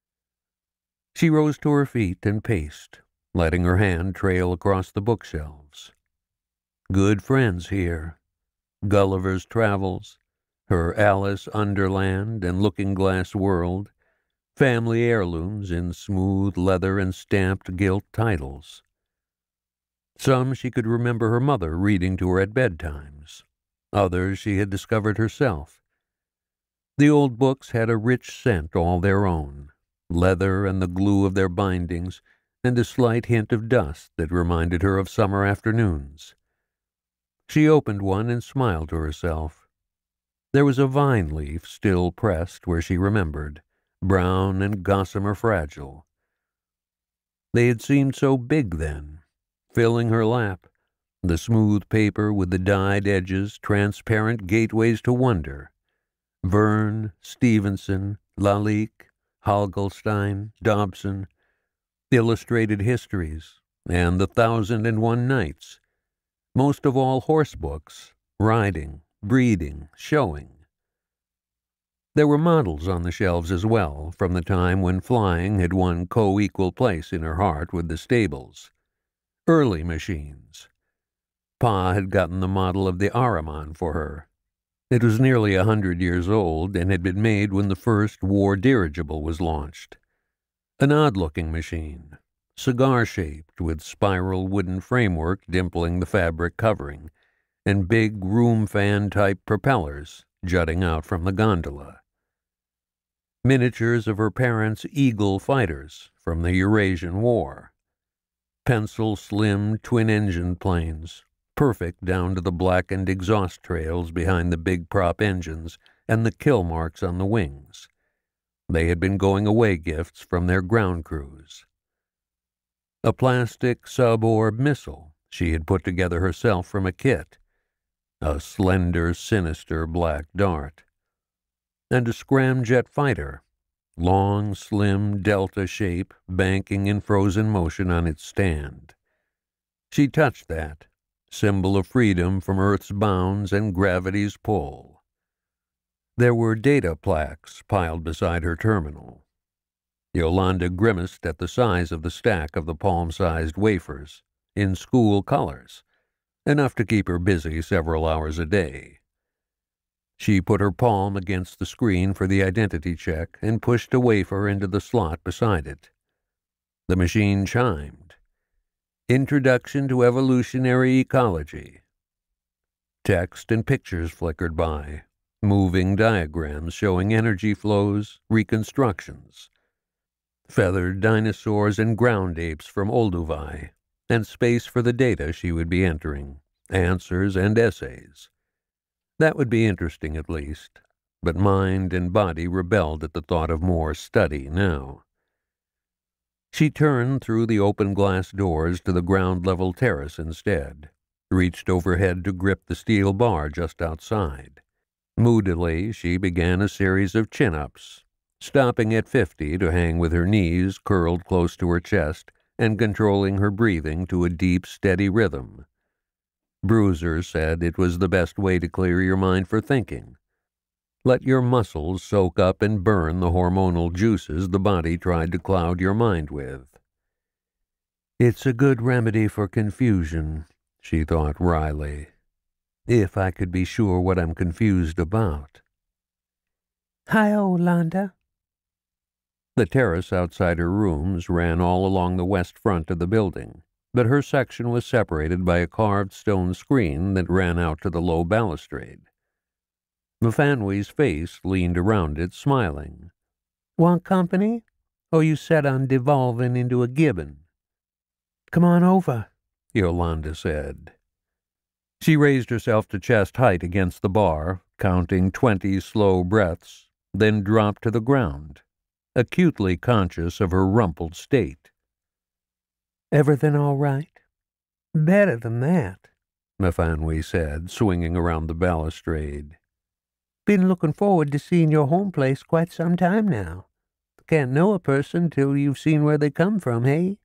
She rose to her feet and paced, letting her hand trail across the bookshelves. Good friends here. Gulliver's Travels, her Alice Underland and Looking Glass World, family heirlooms in smooth leather and stamped gilt titles. Some she could remember her mother reading to her at bedtimes. Others she had discovered herself. The old books had a rich scent all their own, leather and the glue of their bindings, and a slight hint of dust that reminded her of summer afternoons. She opened one and smiled to herself. There was a vine leaf still pressed where she remembered, brown and gossamer fragile. They had seemed so big then, filling her lap, the smooth paper with the dyed edges, transparent gateways to wonder. Verne, Stevenson, Lalique, Halgelstein, Dobson, illustrated histories, and the 1001 Nights. Most of all horse books, riding, breeding, showing. There were models on the shelves as well, from the time when flying had won co-equal place in her heart with the stables. Early machines. Pa had gotten the model of the Ahriman for her. It was nearly 100 years old and had been made when the first war dirigible was launched. An odd-looking machine, cigar-shaped with spiral wooden framework dimpling the fabric covering, and big room fan-type propellers jutting out from the gondola. Miniatures of her parents' Eagle fighters from the Eurasian War. Pencil-slim twin-engine planes, perfect down to the blackened exhaust trails behind the big prop engines and the kill marks on the wings. They had been going-away gifts from their ground crews. A plastic sub-orb missile she had put together herself from a kit, a slender, sinister black dart, and a scramjet fighter, long, slim, delta shape, banking in frozen motion on its stand. She touched that, symbol of freedom from Earth's bounds and gravity's pull. There were data plaques piled beside her terminal. Yolande grimaced at the size of the stack of the palm-sized wafers, in school colors, enough to keep her busy several hours a day. She put her palm against the screen for the identity check and pushed a wafer into the slot beside it. The machine chimed. Introduction to Evolutionary Ecology. Text and pictures flickered by, moving diagrams showing energy flows, reconstructions. Feathered dinosaurs and ground apes from Olduvai, and space for the data she would be entering, answers and essays. That would be interesting at least, but mind and body rebelled at the thought of more study now. She turned through the open glass doors to the ground-level terrace instead, reached overhead to grip the steel bar just outside. Moodily, she began a series of chin-ups, stopping at 50 to hang with her knees curled close to her chest and controlling her breathing to a deep, steady rhythm. Bruiser said it was the best way to clear your mind for thinking. Let your muscles soak up and burn the hormonal juices the body tried to cloud your mind with. It's a good remedy for confusion, she thought wryly. If I could be sure what I'm confused about. Hi, Yolande. The terrace outside her rooms ran all along the west front of the building, but her section was separated by a carved stone screen that ran out to the low balustrade. Myfanwy's face leaned around it, smiling. Want company? Or you set on devolving into a gibbon? Come on over, Yolande said. She raised herself to chest height against the bar, counting 20 slow breaths, then dropped to the ground, acutely conscious of her rumpled state. Everything all right? Better than that, Myfanwy said, swinging around the balustrade. Been looking forward to seeing your home place quite some time now. Can't know a person till you've seen where they come from, hey?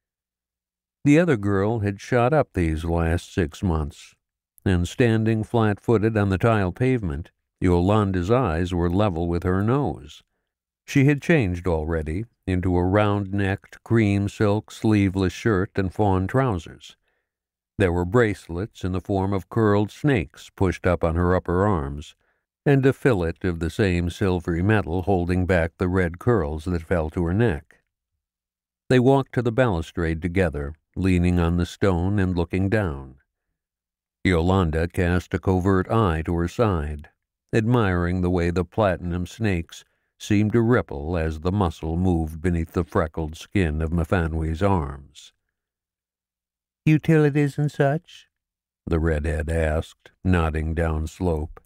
The other girl had shot up these last 6 months, and standing flat-footed on the tile pavement, Yolande's eyes were level with her nose. She had changed already into a round-necked cream silk sleeveless shirt and fawn trousers. There were bracelets in the form of curled snakes pushed up on her upper arms, and a fillet of the same silvery metal holding back the red curls that fell to her neck. They walked to the balustrade together, leaning on the stone and looking down. Yolande cast a covert eye to her side, admiring the way the platinum snakes seemed to ripple as the muscle moved beneath the freckled skin of Myfanwy's arms. Utilities and such? The redhead asked, nodding downslope.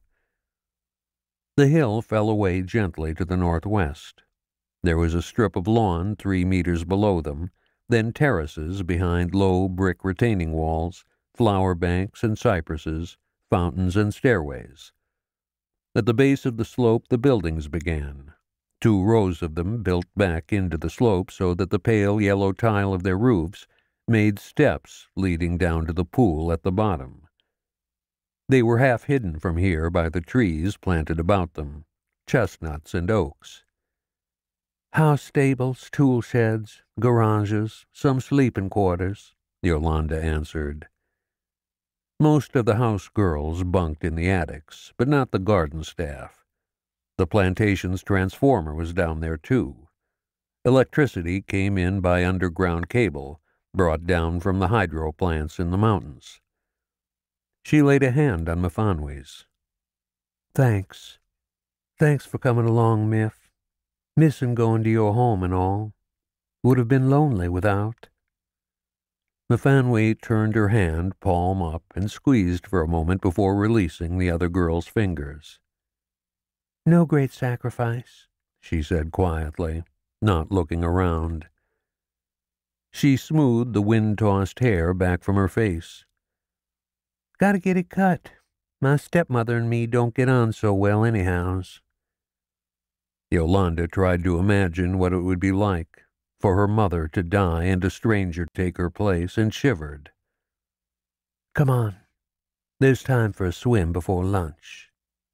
The hill fell away gently to the northwest. There was a strip of lawn 3 meters below them, then terraces behind low brick retaining walls, flower banks and cypresses, fountains and stairways. At the base of the slope the buildings began, 2 rows of them built back into the slope so that the pale yellow tile of their roofs made steps leading down to the pool at the bottom. They were half hidden from here by the trees planted about them, chestnuts and oaks. House stables, tool sheds, garages, some sleeping quarters, Yolande answered. Most of the house girls bunked in the attics, but not the garden staff. The plantation's transformer was down there, too. Electricity came in by underground cable, brought down from the hydro plants in the mountains. She laid a hand on Myfanwy's. "Thanks. Thanks for coming along, Myf. Missin' going to your home and all. Would have been lonely without." Myfanwy turned her hand palm up and squeezed for a moment before releasing the other girl's fingers. "No great sacrifice," she said quietly, not looking around. She smoothed the wind-tossed hair back from her face. "Gotta get it cut. My stepmother and me don't get on so well anyhows." Yolande tried to imagine what it would be like for her mother to die and a stranger take her place, and shivered. "Come on. There's time for a swim before lunch."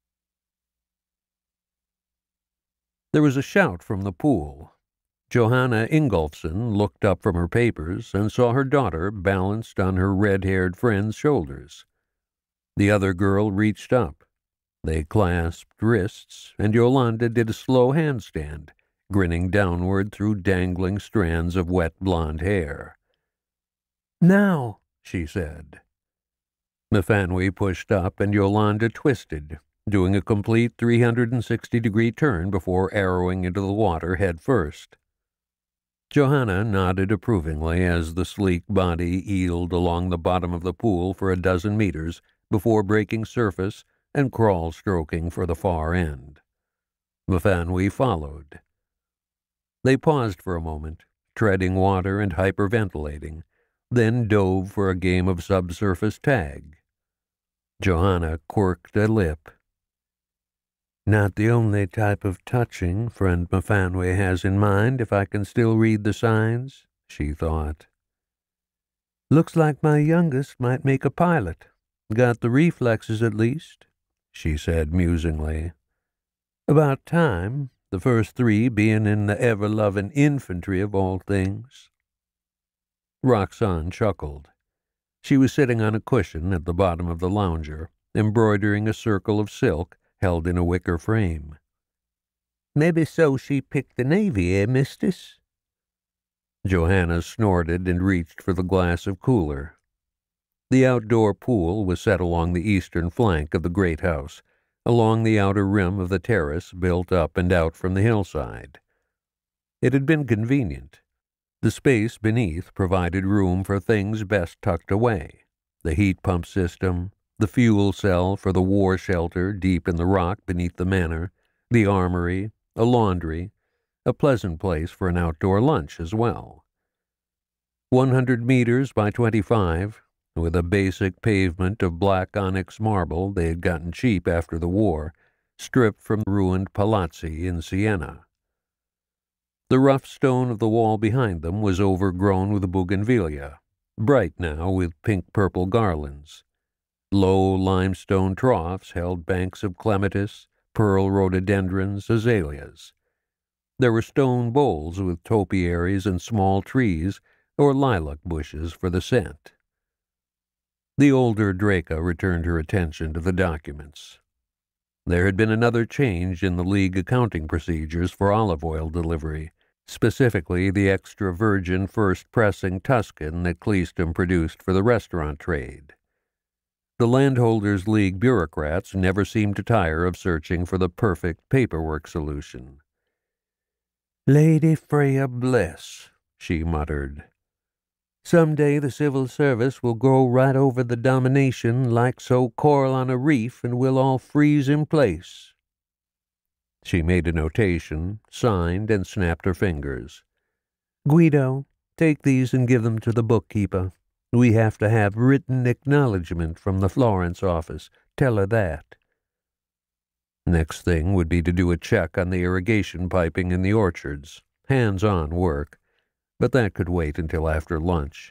There was a shout from the pool. Yolande Ingolfsson looked up from her papers and saw her daughter balanced on her red-haired friend's shoulders. The other girl reached up. They clasped wrists, and Yolande did a slow handstand, grinning downward through dangling strands of wet blonde hair. "Now," she said. Myfanwy pushed up, and Yolande twisted, doing a complete 360-degree turn before arrowing into the water head first. Johanna nodded approvingly as the sleek body eeled along the bottom of the pool for a dozen meters before breaking surface and crawl-stroking for the far end. Myfanwy followed. They paused for a moment, treading water and hyperventilating, then dove for a game of subsurface tag. Johanna quirked a lip. "Not the only type of touching friend Myfanwy has in mind, if I can still read the signs," she thought. "Looks like my youngest might make a pilot. Got the reflexes, at least," she said musingly. "About time, the first three being in the ever-loving infantry of all things." Roxane chuckled. She was sitting on a cushion at the bottom of the lounger, embroidering a circle of silk held in a wicker frame. "Maybe so she picked the Navy, eh, Mistis?" Johanna snorted and reached for the glass of cooler. The outdoor pool was set along the eastern flank of the great house, along the outer rim of the terrace built up and out from the hillside. It had been convenient. The space beneath provided room for things best tucked away: the heat pump system, the fuel cell for the war shelter deep in the rock beneath the manor, the armory, a laundry, a pleasant place for an outdoor lunch as well. 100 meters by 25, with a basic pavement of black onyx marble they had gotten cheap after the war, stripped from ruined palazzi in Siena. The rough stone of the wall behind them was overgrown with bougainvillea, bright now with pink-purple garlands. Low limestone troughs held banks of clematis, pearl rhododendrons, azaleas. There were stone bowls with topiaries and small trees or lilac bushes for the scent. The older Draka returned her attention to the documents. There had been another change in the League accounting procedures for olive oil delivery, specifically the extra virgin first-pressing Tuscan that Cleaston produced for the restaurant trade. The Landholders' League bureaucrats never seemed to tire of searching for the perfect paperwork solution. "Lady Freya bless," she muttered. "Some day the civil service will grow right over the Domination like so coral on a reef, and we'll all freeze in place." She made a notation, signed, and snapped her fingers. "Guido, take these and give them to the bookkeeper. We have to have written acknowledgement from the Florence office. Tell her that." Next thing would be to do a check on the irrigation piping in the orchards. Hands-on work, but that could wait until after lunch.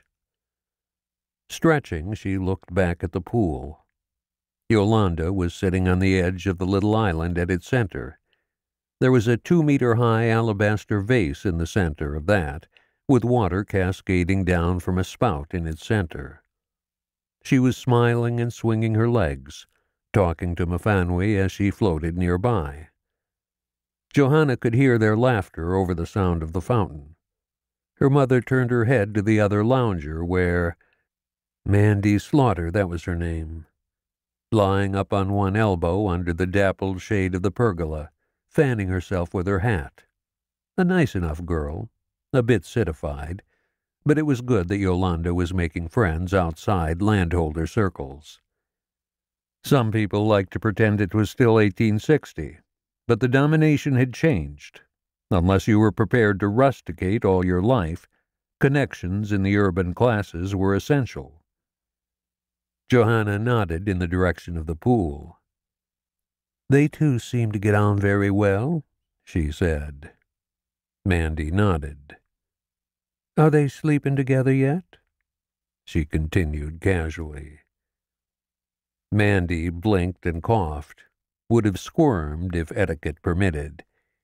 Stretching, she looked back at the pool. Yolande was sitting on the edge of the little island at its center. There was a 2-meter-high alabaster vase in the center of that, with water cascading down from a spout in its center. She was smiling and swinging her legs, talking to Myfanwy as she floated nearby. Johanna could hear their laughter over the sound of the fountain. Her mother turned her head to the other lounger where Mandy Slaughter, that was her name, lying up on one elbow under the dappled shade of the pergola, fanning herself with her hat. A nice enough girl, a bit citified, but it was good that Yolande was making friends outside landholder circles. Some people liked to pretend it was still 1860, but the domination had changed. Unless you were prepared to rusticate all your life, connections in the urban classes were essential. Johanna nodded in the direction of the pool. "They two seem to get on very well," she said. Mandy nodded. "Are they sleeping together yet?" she continued casually. Mandy blinked and coughed, would have squirmed if etiquette permitted.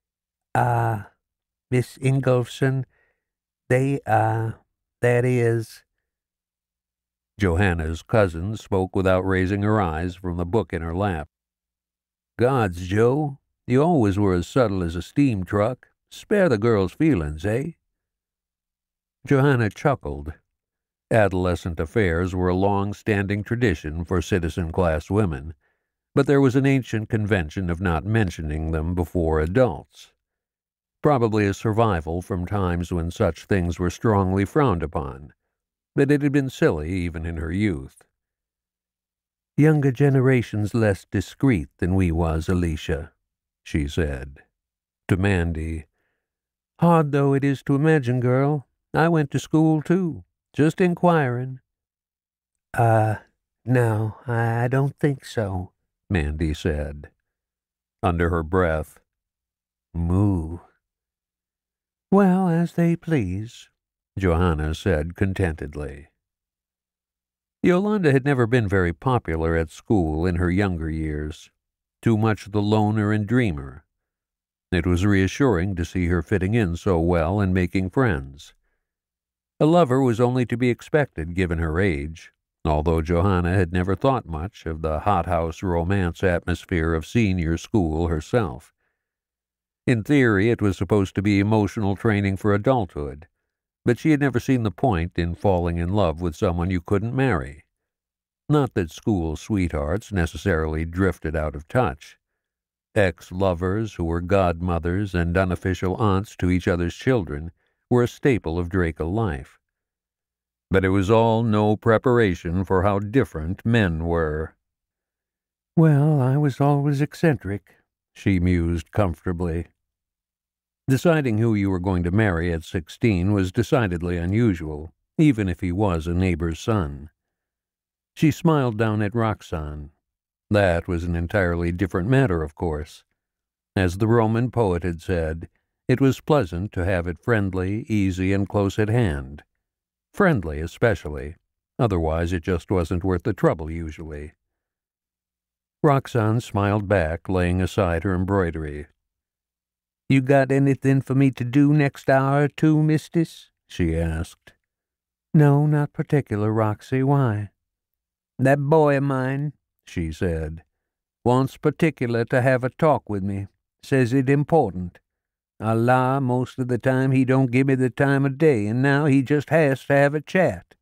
Miss Ingolfsson, that is—" Johanna's cousin spoke without raising her eyes from the book in her lap. "Gods, Joe, you always were as subtle as a steam truck. Spare the girl's feelings, eh?" Johanna chuckled. Adolescent affairs were a long-standing tradition for citizen-class women, but there was an ancient convention of not mentioning them before adults. Probably a survival from times when such things were strongly frowned upon, but it had been silly even in her youth. "Younger generation's less discreet than we was, Alicia," she said. To Mandy, "Hard though it is to imagine, girl, I went to school too, just inquiring." No, I don't think so," Mandy said. Under her breath, "Moo." "Well, as they please," Johanna said contentedly. Yolande had never been very popular at school in her younger years, too much the loner and dreamer. It was reassuring to see her fitting in so well and making friends. A lover was only to be expected given her age, although Johanna had never thought much of the hothouse romance atmosphere of senior school herself. In theory, it was supposed to be emotional training for adulthood, but she had never seen the point in falling in love with someone you couldn't marry. Not that school sweethearts necessarily drifted out of touch. Ex-lovers who were godmothers and unofficial aunts to each other's children were a staple of Draka life. But it was all no preparation for how different men were. "Well, I was always eccentric," she mused comfortably. Deciding who you were going to marry at 16 was decidedly unusual, even if he was a neighbor's son. She smiled down at Roxanne. That was an entirely different matter, of course. As the Roman poet had said, it was pleasant to have it friendly, easy, and close at hand. Friendly, especially. Otherwise, it just wasn't worth the trouble, usually. Roxanne smiled back, laying aside her embroidery. "You got anything for me to do next hour or two, mistis?" she asked. "No, not particular, Roxy. Why?" "That boy of mine," she said, "wants particular to have a talk with me. Says it important. Allah, most of the time he don't give me the time of day, and now he just has to have a chat."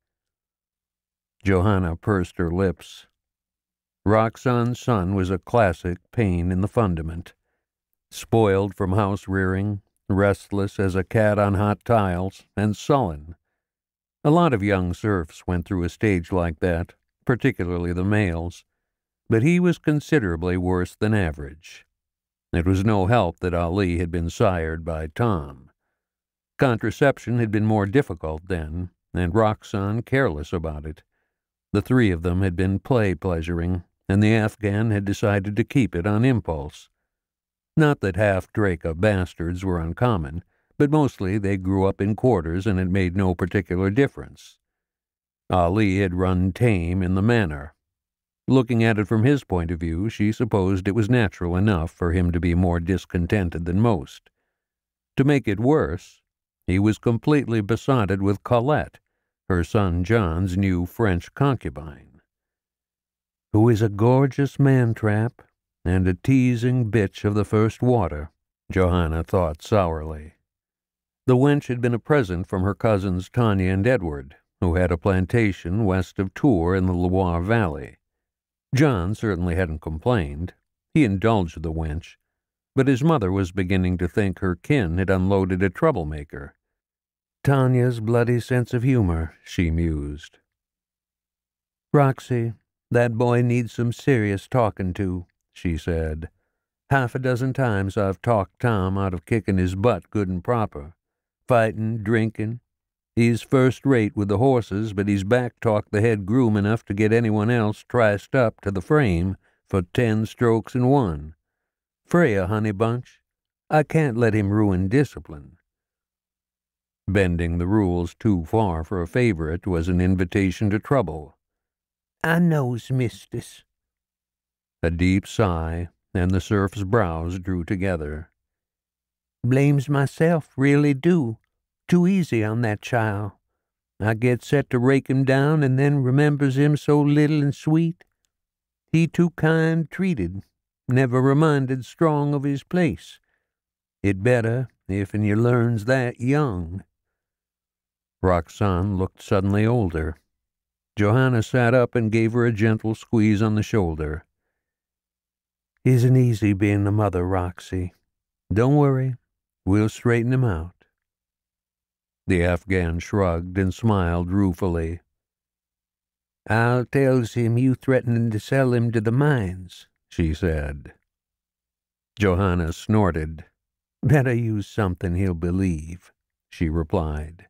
Johanna pursed her lips. Roxanne's son was a classic pain in the fundament. Spoiled from house-rearing, restless as a cat on hot tiles, and sullen. A lot of young serfs went through a stage like that, particularly the males, but he was considerably worse than average. It was no help that Ali had been sired by Tom. Contraception had been more difficult then, and Roxanne careless about it. The three of them had been pleasuring, and the Afghan had decided to keep it on impulse. Not that half Draka bastards were uncommon, but mostly they grew up in quarters and it made no particular difference. Ali had run tame in the manor. Looking at it from his point of view, she supposed it was natural enough for him to be more discontented than most. To make it worse, he was completely besotted with Colette, her son John's new French concubine, who is a gorgeous man-trap and a teasing bitch of the first water, Johanna thought sourly. The wench had been a present from her cousins Tanya and Edward, who had a plantation west of Tours in the Loire Valley. John certainly hadn't complained. He indulged the wench, but his mother was beginning to think her kin had unloaded a troublemaker. Tanya's bloody sense of humor, she mused. Roxy, that boy needs some serious talking to, she said. Half a dozen times I've talked Tom out of kicking his butt good and proper. Fighting, drinking. He's first rate with the horses, but he's back-talked the head groom enough to get anyone else triced up to the frame for 10 strokes in 1. Freya, honey bunch, I can't let him ruin discipline. Bending the rules too far for a favorite was an invitation to trouble. I knows, mistis. A deep sigh, and the serf's brows drew together. Blames myself, really do. Too easy on that child. I get set to rake him down and then remembers him so little and sweet. He too kind treated, never reminded strong of his place. It better if and you learns that young. Roxanne looked suddenly older. Johanna sat up and gave her a gentle squeeze on the shoulder. Isn't easy being a mother, Roxy. Don't worry, we'll straighten him out. The Afghan shrugged and smiled ruefully. I'll tells him you threatening to sell him to the mines, she said. Johanna snorted. Better use something he'll believe, she replied.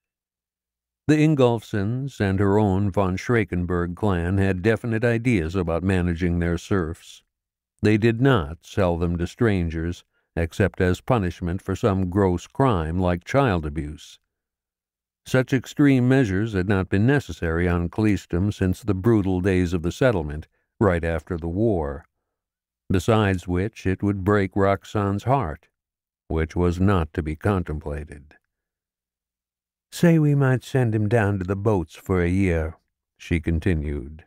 The Ingolfssons and her own von Schreckenberg clan had definite ideas about managing their serfs. They did not sell them to strangers, except as punishment for some gross crime like child abuse. Such extreme measures had not been necessary on Cleastum since the brutal days of the settlement, right after the war. Besides which, it would break Roxanne's heart, which was not to be contemplated. Say we might send him down to the boats for a year, she continued.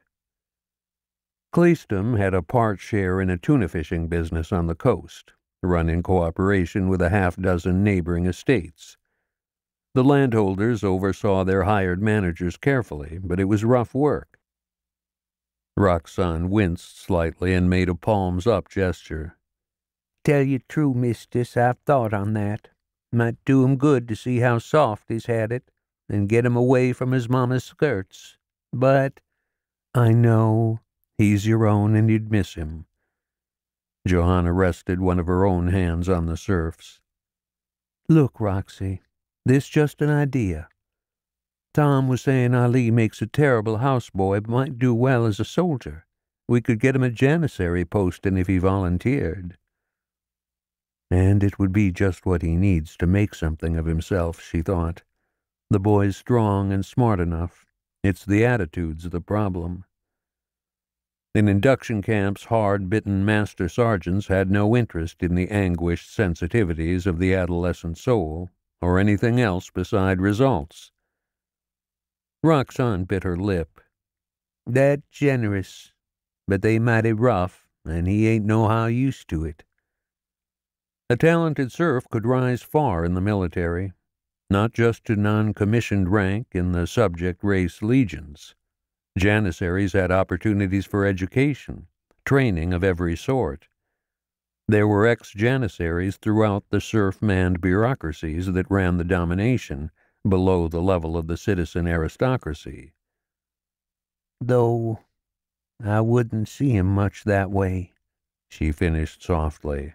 Cleastum had a part share in a tuna fishing business on the coast, run in cooperation with a half-dozen neighboring estates. The landholders oversaw their hired managers carefully, but it was rough work. Roxanne winced slightly and made a palms-up gesture. Tell you true, mistis, I've thought on that. Might do him good to see how soft he's had it, and get him away from his mama's skirts. But I know he's your own and you'd miss him. Johanna rested one of her own hands on the serf's. Look, Roxy, this just an idea. Tom was saying Ali makes a terrible houseboy but might do well as a soldier. We could get him a janissary posting if he volunteered. And it would be just what he needs to make something of himself, she thought. The boy's strong and smart enough. It's the attitude's the problem. In induction camps, hard-bitten master sergeants had no interest in the anguished sensitivities of the adolescent soul, or anything else beside results. Roxanne bit her lip. That generous, but they mighty rough, and he ain't nohow used to it. A talented serf could rise far in the military, not just to non-commissioned rank in the subject race legions. Janissaries had opportunities for education, training of every sort. There were ex-janissaries throughout the serf-manned bureaucracies that ran the Domination, below the level of the citizen aristocracy. Though I wouldn't see him much that way, she finished softly.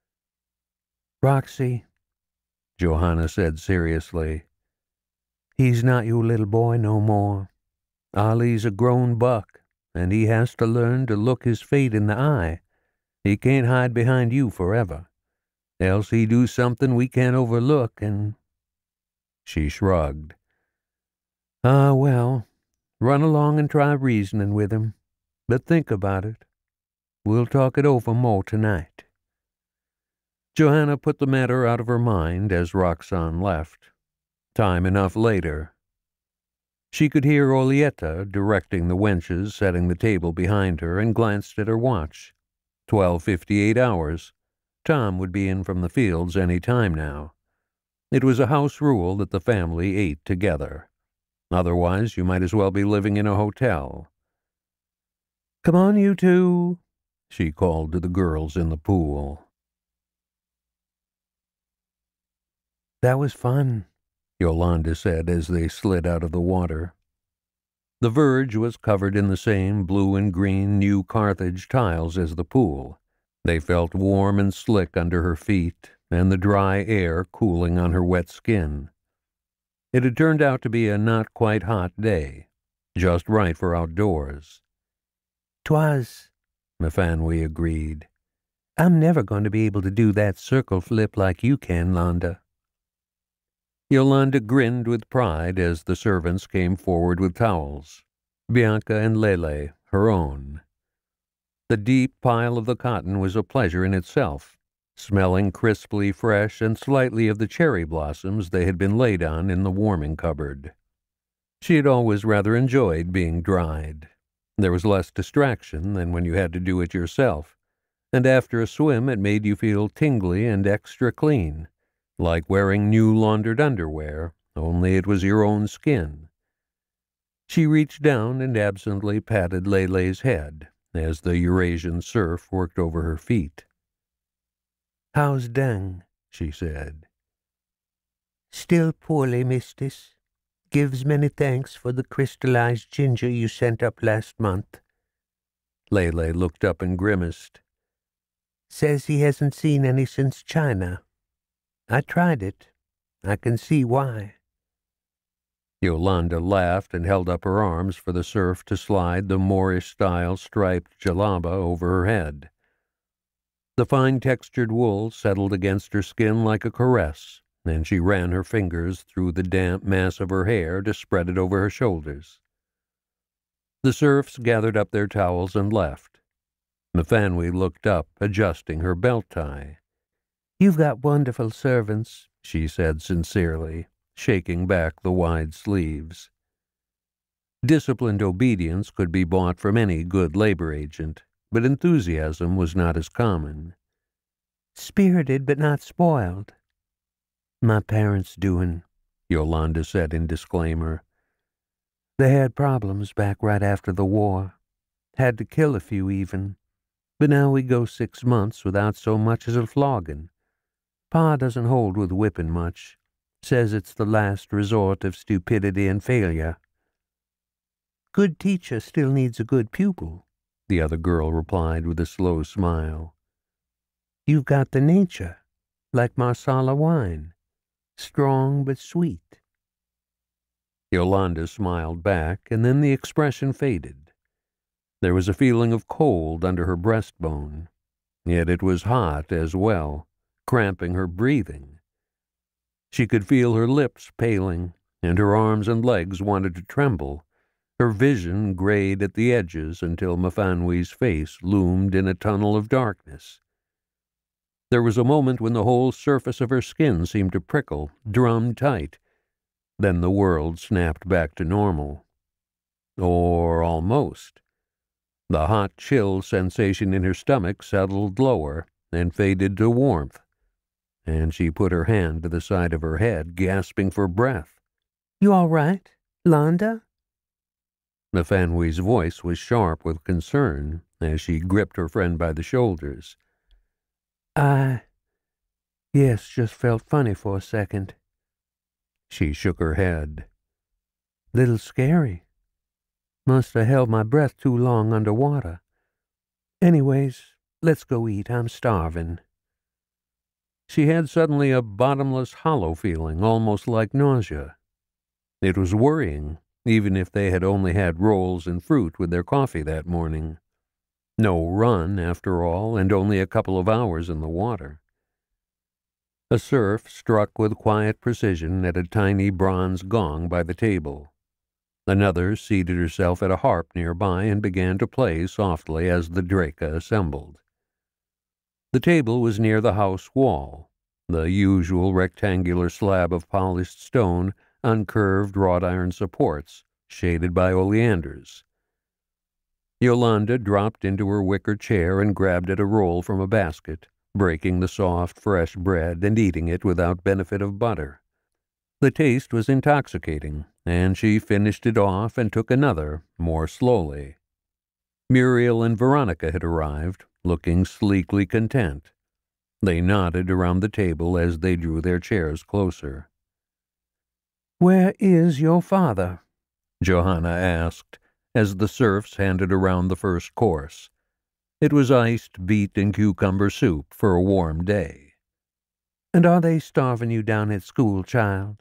Roxy, Johanna said seriously, he's not your little boy no more. Ali's a grown buck, and he has to learn to look his fate in the eye. He can't hide behind you forever, else he do something we can't overlook, and... She shrugged. Ah, well, run along and try reasoning with him, but think about it. We'll talk it over more tonight. Johanna put the matter out of her mind as Roxanne left. Time enough later. She could hear Olietta directing the wenches setting the table behind her and glanced at her watch. 12:58 hours. Tom would be in from the fields any time now. It was a house rule that the family ate together. Otherwise, you might as well be living in a hotel. "Come on, you two," she called to the girls in the pool. "That was fun," Yolande said as they slid out of the water. The verge was covered in the same blue and green New Carthage tiles as the pool. They felt warm and slick under her feet, and the dry air cooling on her wet skin. It had turned out to be a not quite hot day, just right for outdoors. "'Twas," Myfanwy agreed. "I'm never going to be able to do that circle flip like you can, Londa." Yolande grinned with pride as the servants came forward with towels. Bianca and Lele, her own. The deep pile of the cotton was a pleasure in itself, smelling crisply fresh and slightly of the cherry blossoms they had been laid on in the warming cupboard. She had always rather enjoyed being dried. There was less distraction than when you had to do it yourself, and after a swim it made you feel tingly and extra clean, like wearing new laundered underwear, only it was your own skin. She reached down and absently patted Lele's head as the Eurasian surf worked over her feet. "How's Deng?" she said. "Still poorly, mistress. Gives many thanks for the crystallized ginger you sent up last month." Lele looked up and grimaced. "Says he hasn't seen any since China. I tried it. I can see why." Yolande laughed and held up her arms for the surf to slide the Moorish-style striped jalaba over her head. The fine-textured wool settled against her skin like a caress, and she ran her fingers through the damp mass of her hair to spread it over her shoulders. The serfs gathered up their towels and left. Myfanwy looked up, adjusting her belt tie. "You've got wonderful servants," she said sincerely, shaking back the wide sleeves. Disciplined obedience could be bought from any good labor agent, but enthusiasm was not as common. "Spirited but not spoiled." "My parents' doing," Yolande said in disclaimer. "They had problems back right after the war. Had to kill a few even. But now we go 6 months without so much as a flogging. Pa doesn't hold with whipping much. Says it's the last resort of stupidity and failure." "Good teacher still needs a good pupil," the other girl replied with a slow smile. "You've got the nature, like Marsala wine, strong but sweet." Yolande smiled back, and then the expression faded. There was a feeling of cold under her breastbone, yet it was hot as well, cramping her breathing. She could feel her lips paling, and her arms and legs wanted to tremble. Her vision grayed at the edges until Myfanwy's face loomed in a tunnel of darkness. There was a moment when the whole surface of her skin seemed to prickle, drummed tight. Then the world snapped back to normal. Or almost. The hot chill sensation in her stomach settled lower and faded to warmth, and she put her hand to the side of her head, gasping for breath. "You all right, Londa?" Myfanwy's voice was sharp with concern as she gripped her friend by the shoulders. Yes, just felt funny for a second." She shook her head. "Little scary. Must have held my breath too long underwater. Anyways, let's go eat. I'm starving." She had suddenly a bottomless, hollow feeling, almost like nausea. It was worrying, even if they had only had rolls and fruit with their coffee that morning. No run, after all, and only a couple of hours in the water. A serf struck with quiet precision at a tiny bronze gong by the table. Another seated herself at a harp nearby and began to play softly as the Draka assembled. The table was near the house wall, the usual rectangular slab of polished stone on curved wrought-iron supports, shaded by oleanders. Yolande dropped into her wicker chair and grabbed at a roll from a basket, breaking the soft, fresh bread and eating it without benefit of butter. The taste was intoxicating, and she finished it off and took another, more slowly. Muriel and Veronica had arrived, looking sleekly content. They nodded around the table as they drew their chairs closer. "Where is your father?" Johanna asked, as the serfs handed around the first course. It was iced beet and cucumber soup for a warm day. "And are they starving you down at school, child?"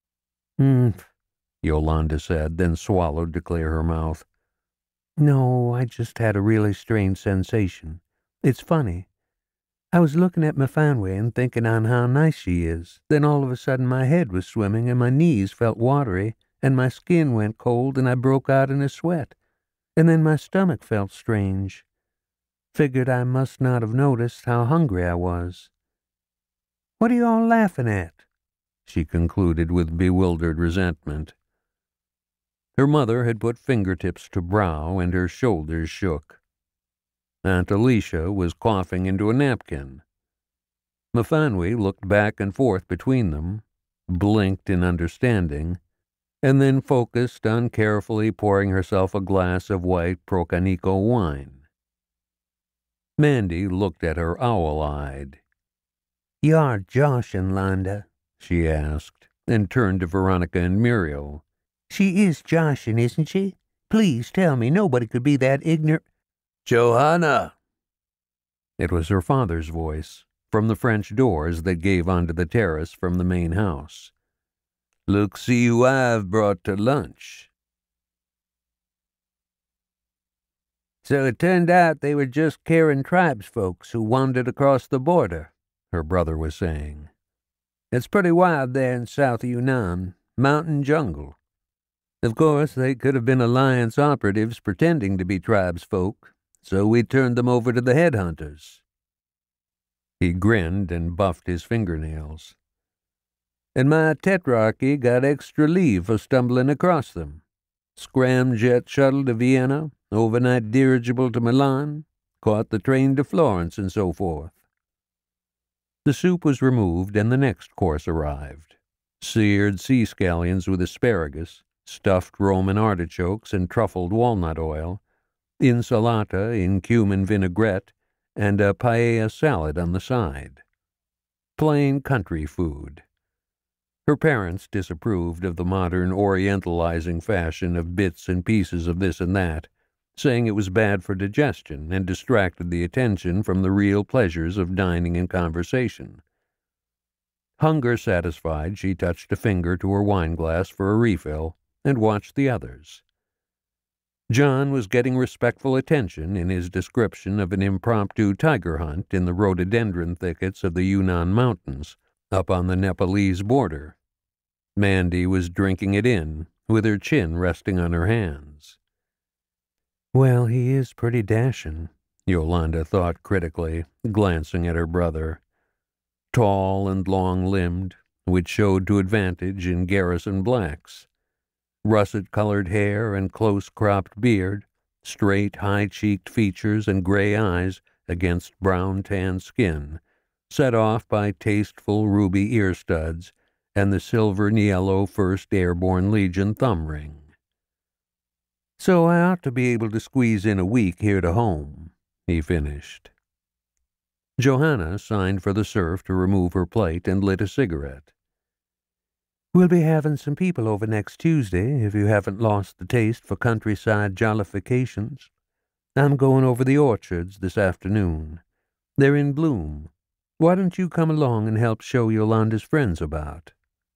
Yolande said, then swallowed to clear her mouth. "No, I just had a really strange sensation. It's funny. I was looking at Myfanwy and thinking on how nice she is. Then all of a sudden my head was swimming and my knees felt watery and my skin went cold and I broke out in a sweat. And then my stomach felt strange. Figured I must not have noticed how hungry I was. What are you all laughing at?" she concluded with bewildered resentment. Her mother had put fingertips to brow and her shoulders shook. Aunt Alicia was coughing into a napkin. Myfanwy looked back and forth between them, blinked in understanding, and then focused on carefully pouring herself a glass of white Procanico wine. Mandy looked at her owl-eyed. "You're joshin', Londa?" she asked, and turned to Veronica and Muriel. "She is joshin', isn't she? Please tell me nobody could be that ignorant—" "Johanna!" It was her father's voice, from the French doors that gave onto the terrace from the main house. "Look, see who I've brought to lunch." "So it turned out they were just Karen tribes folks who wandered across the border," her brother was saying. "It's pretty wild there in south Yunnan, mountain jungle. Of course, they could have been alliance operatives pretending to be tribes folk, so we turned them over to the headhunters." He grinned and buffed his fingernails. "And my tetrarchy got extra leave for stumbling across them. Scramjet shuttle to Vienna, overnight dirigible to Milan, caught the train to Florence, and so forth." The soup was removed and the next course arrived. Seared sea scallions with asparagus, stuffed Roman artichokes and truffled walnut oil, insalata in cumin vinaigrette, and a paella salad on the side. Plain country food. Her parents disapproved of the modern orientalizing fashion of bits and pieces of this and that, saying it was bad for digestion and distracted the attention from the real pleasures of dining and conversation. Hunger satisfied, she touched a finger to her wineglass for a refill and watched the others. John was getting respectful attention in his description of an impromptu tiger hunt in the rhododendron thickets of the Yunnan Mountains, up on the Nepalese border. Mandy was drinking it in, with her chin resting on her hands. "Well, he is pretty dashing," Yolande thought critically, glancing at her brother. Tall and long-limbed, which showed to advantage in garrison blacks. Russet-colored hair and close-cropped beard, straight, high-cheeked features and gray eyes against brown-tan skin, set off by tasteful ruby ear studs and the silver and yellow 1st Airborne Legion thumb ring. "So I ought to be able to squeeze in a week here to home," he finished. Johanna signed for the serf to remove her plate and lit a cigarette. "We'll be having some people over next Tuesday, if you haven't lost the taste for countryside jollifications. I'm going over the orchards this afternoon. They're in bloom. Why don't you come along and help show Yolanda's friends about?"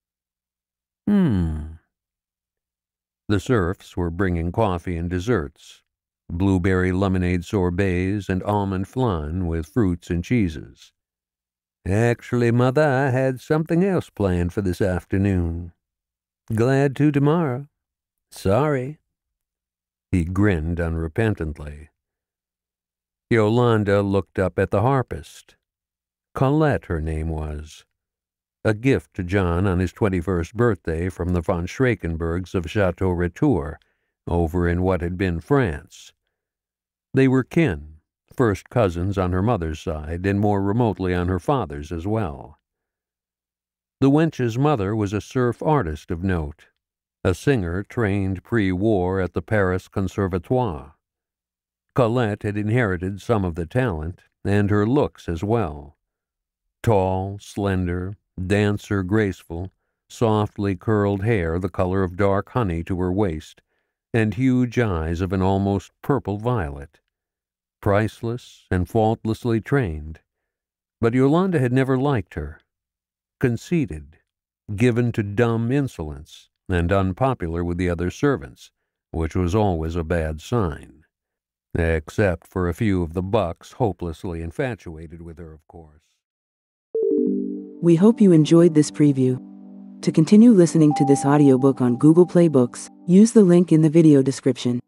The serfs were bringing coffee and desserts, blueberry lemonade sorbets and almond flan with fruits and cheeses. "Actually, Mother, I had something else planned for this afternoon. Glad to tomorrow. Sorry." He grinned unrepentantly. Yolande looked up at the harpist. Colette, her name was. A gift to John on his 21st birthday from the von Schreckenbergs of Chateau Retour, over in what had been France. They were kin, first cousins on her mother's side and more remotely on her father's as well. The wench's mother was a serf artist of note, a singer trained pre-war at the Paris Conservatoire. Colette had inherited some of the talent, and her looks as well. Tall, slender, dancer graceful, softly curled hair the color of dark honey to her waist, and huge eyes of an almost purple violet. Priceless and faultlessly trained, but Yolande had never liked her. Conceited, given to dumb insolence, and unpopular with the other servants, which was always a bad sign. Except for a few of the bucks hopelessly infatuated with her, of course. We hope you enjoyed this preview. To continue listening to this audiobook on Google Play Books, use the link in the video description.